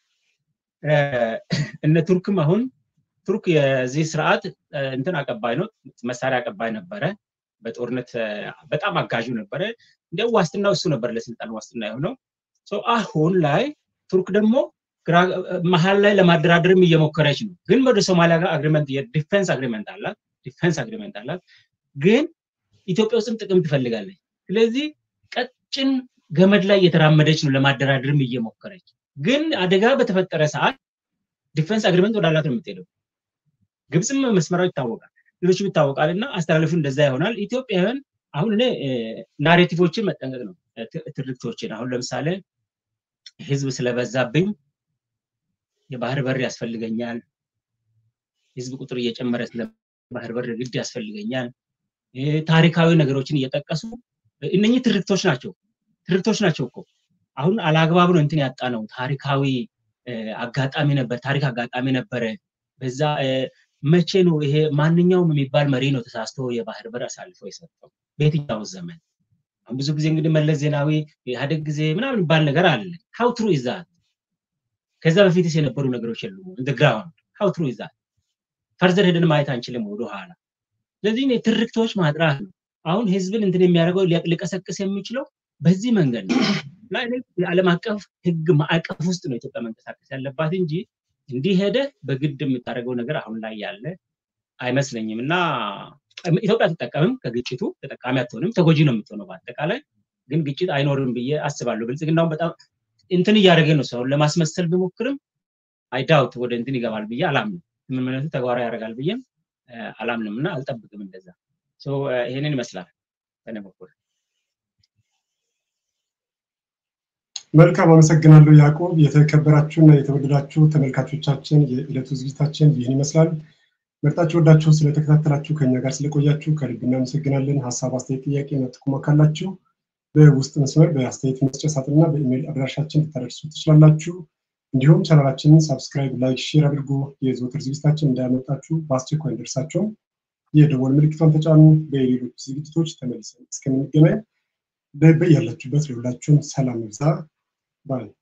እነ ቱርክም አሁን ቱርክ የዚህ ስርዓት እንትን አቀባይ ነው፣ መሳሪያ አቀባይ ነበረ፣ በጦርነት በጣም አጋዡ ነበረ። እንደው ዋስትናው እሱ ነበር፣ ለስልጣን ዋስትና የሆነው። ሶ አሁን ላይ ቱርክ ደግሞ መሀል ላይ ለማደራደርም እየሞከረች ነው። ግን ወደ ሶማሊያ ጋር አግሪመንት የዲፌንስ አግሪመንት አላት ዲፌንስ አግሪመንት አላት፣ ግን ኢትዮጵያ ውስጥም ጥቅም ትፈልጋለች። ስለዚህ ቀጭን ገመድ ላይ እየተራመደች ነው፣ ለማደራደርም እየሞከረች። ግን አደጋ በተፈጠረ ሰዓት ዲፌንስ አግሪመንት ወዳላት ነው የምትሄደው ግብጽም መስመራው ይታወቃል ሌሎችም ይታወቃልና አስተላለፉ እንደዛ ይሆናል ኢትዮጵያውያን አሁን እኔ ናሬቲቮችን መጠንቀቅ ነው ትርክቶችን አሁን ለምሳሌ ህዝብ ስለበዛብኝ የባህር በር ያስፈልገኛል ህዝብ ቁጥር እየጨመረ ስለ ባህር በር ግድ ያስፈልገኛል ታሪካዊ ነገሮችን እየጠቀሱ እነኚህ ትርክቶች ናቸው ትርክቶች ናቸው እኮ አሁን አላግባብ ነው እንትን ያጣ ነው ታሪካዊ አጋጣሚ ነበር ታሪክ አጋጣሚ ነበር በዛ መቼ ነው ይሄ ማንኛውም የሚባል መሪ ነው ተሳስቶ የባህር በር አሳልፎ የሰጠው በየትኛው ዘመን አሁን ብዙ ጊዜ እንግዲህ መለስ ዜናዊ ያደግ ጊዜ ምናምን ይባል ነገር አለ how true is that ከዛ በፊትስ የነበሩ ነገሮች የሉም on the ground how true is that ፈርዘር ሄደን ማየት አንችልም ወደ ኋላ ስለዚህ ነው ትርክቶች ማጥራት ነው አሁን ህዝብን እንትን የሚያደርገው ሊቀሰቅስ የሚችለው በዚህ መንገድ ነው ላይ የዓለም አቀፍ ህግ ማዕቀፍ ውስጥ ነው ኢትዮጵያ መንቀሳቀስ ያለባት እንጂ እንዲህ ሄደ በግድ የምታደርገው ነገር አሁን ላይ ያለ አይመስለኝምና ኢትዮጵያ ተጠቃሚም ከግጭቱ ተጠቃሚ አትሆንም ተጎጂ ነው የምትሆነው በአጠቃላይ ግን ግጭት አይኖርም ብዬ አስባለሁ ብልጽግናው በጣም እንትን እያደረገ ነው ሰው ለማስመሰል ቢሞክርም አይ ዳውት ወደ እንትን ይገባል ብዬ አላምንም ምን ማለት ተግባራዊ ያደርጋል ብዬ አላምንምና አልጠብቅም እንደዛ ሶ ይሄንን ይመስላል ተነበኩል መልካም አመሰግናለሁ ያዕቆብ የተከበራችሁና የተወደዳችሁ ተመልካቾቻችን የዕለቱ ዝግጅታችን ይህን ይመስላል መርጣችሁ ወዳችሁ ስለተከታተላችሁ ከኛ ጋር ስለቆያችሁ ከልብ እናመሰግናለን ሐሳብ አስተያየት ጥያቄ መጥቆም ካላችሁ በውስጥ መስመር በአስተያየት መስጫ ሳጥንና በኢሜል አድራሻችን ልታደርሱ ትችላላችሁ እንዲሁም ቻናላችንን ሰብስክራይብ ላይክ ሼር አድርጉ የዘወትር ዝግጅታችን እንዳያመልጣችሁ በአስቸኳይ እንደርሳችሁ የደወል ምልክቱን ተጫኑ በሌሎች ዝግጅቶች ተመልሰን እስከምንገናኝ በያላችሁበት ለሁላችሁም ሰላም ይብዛ ባይ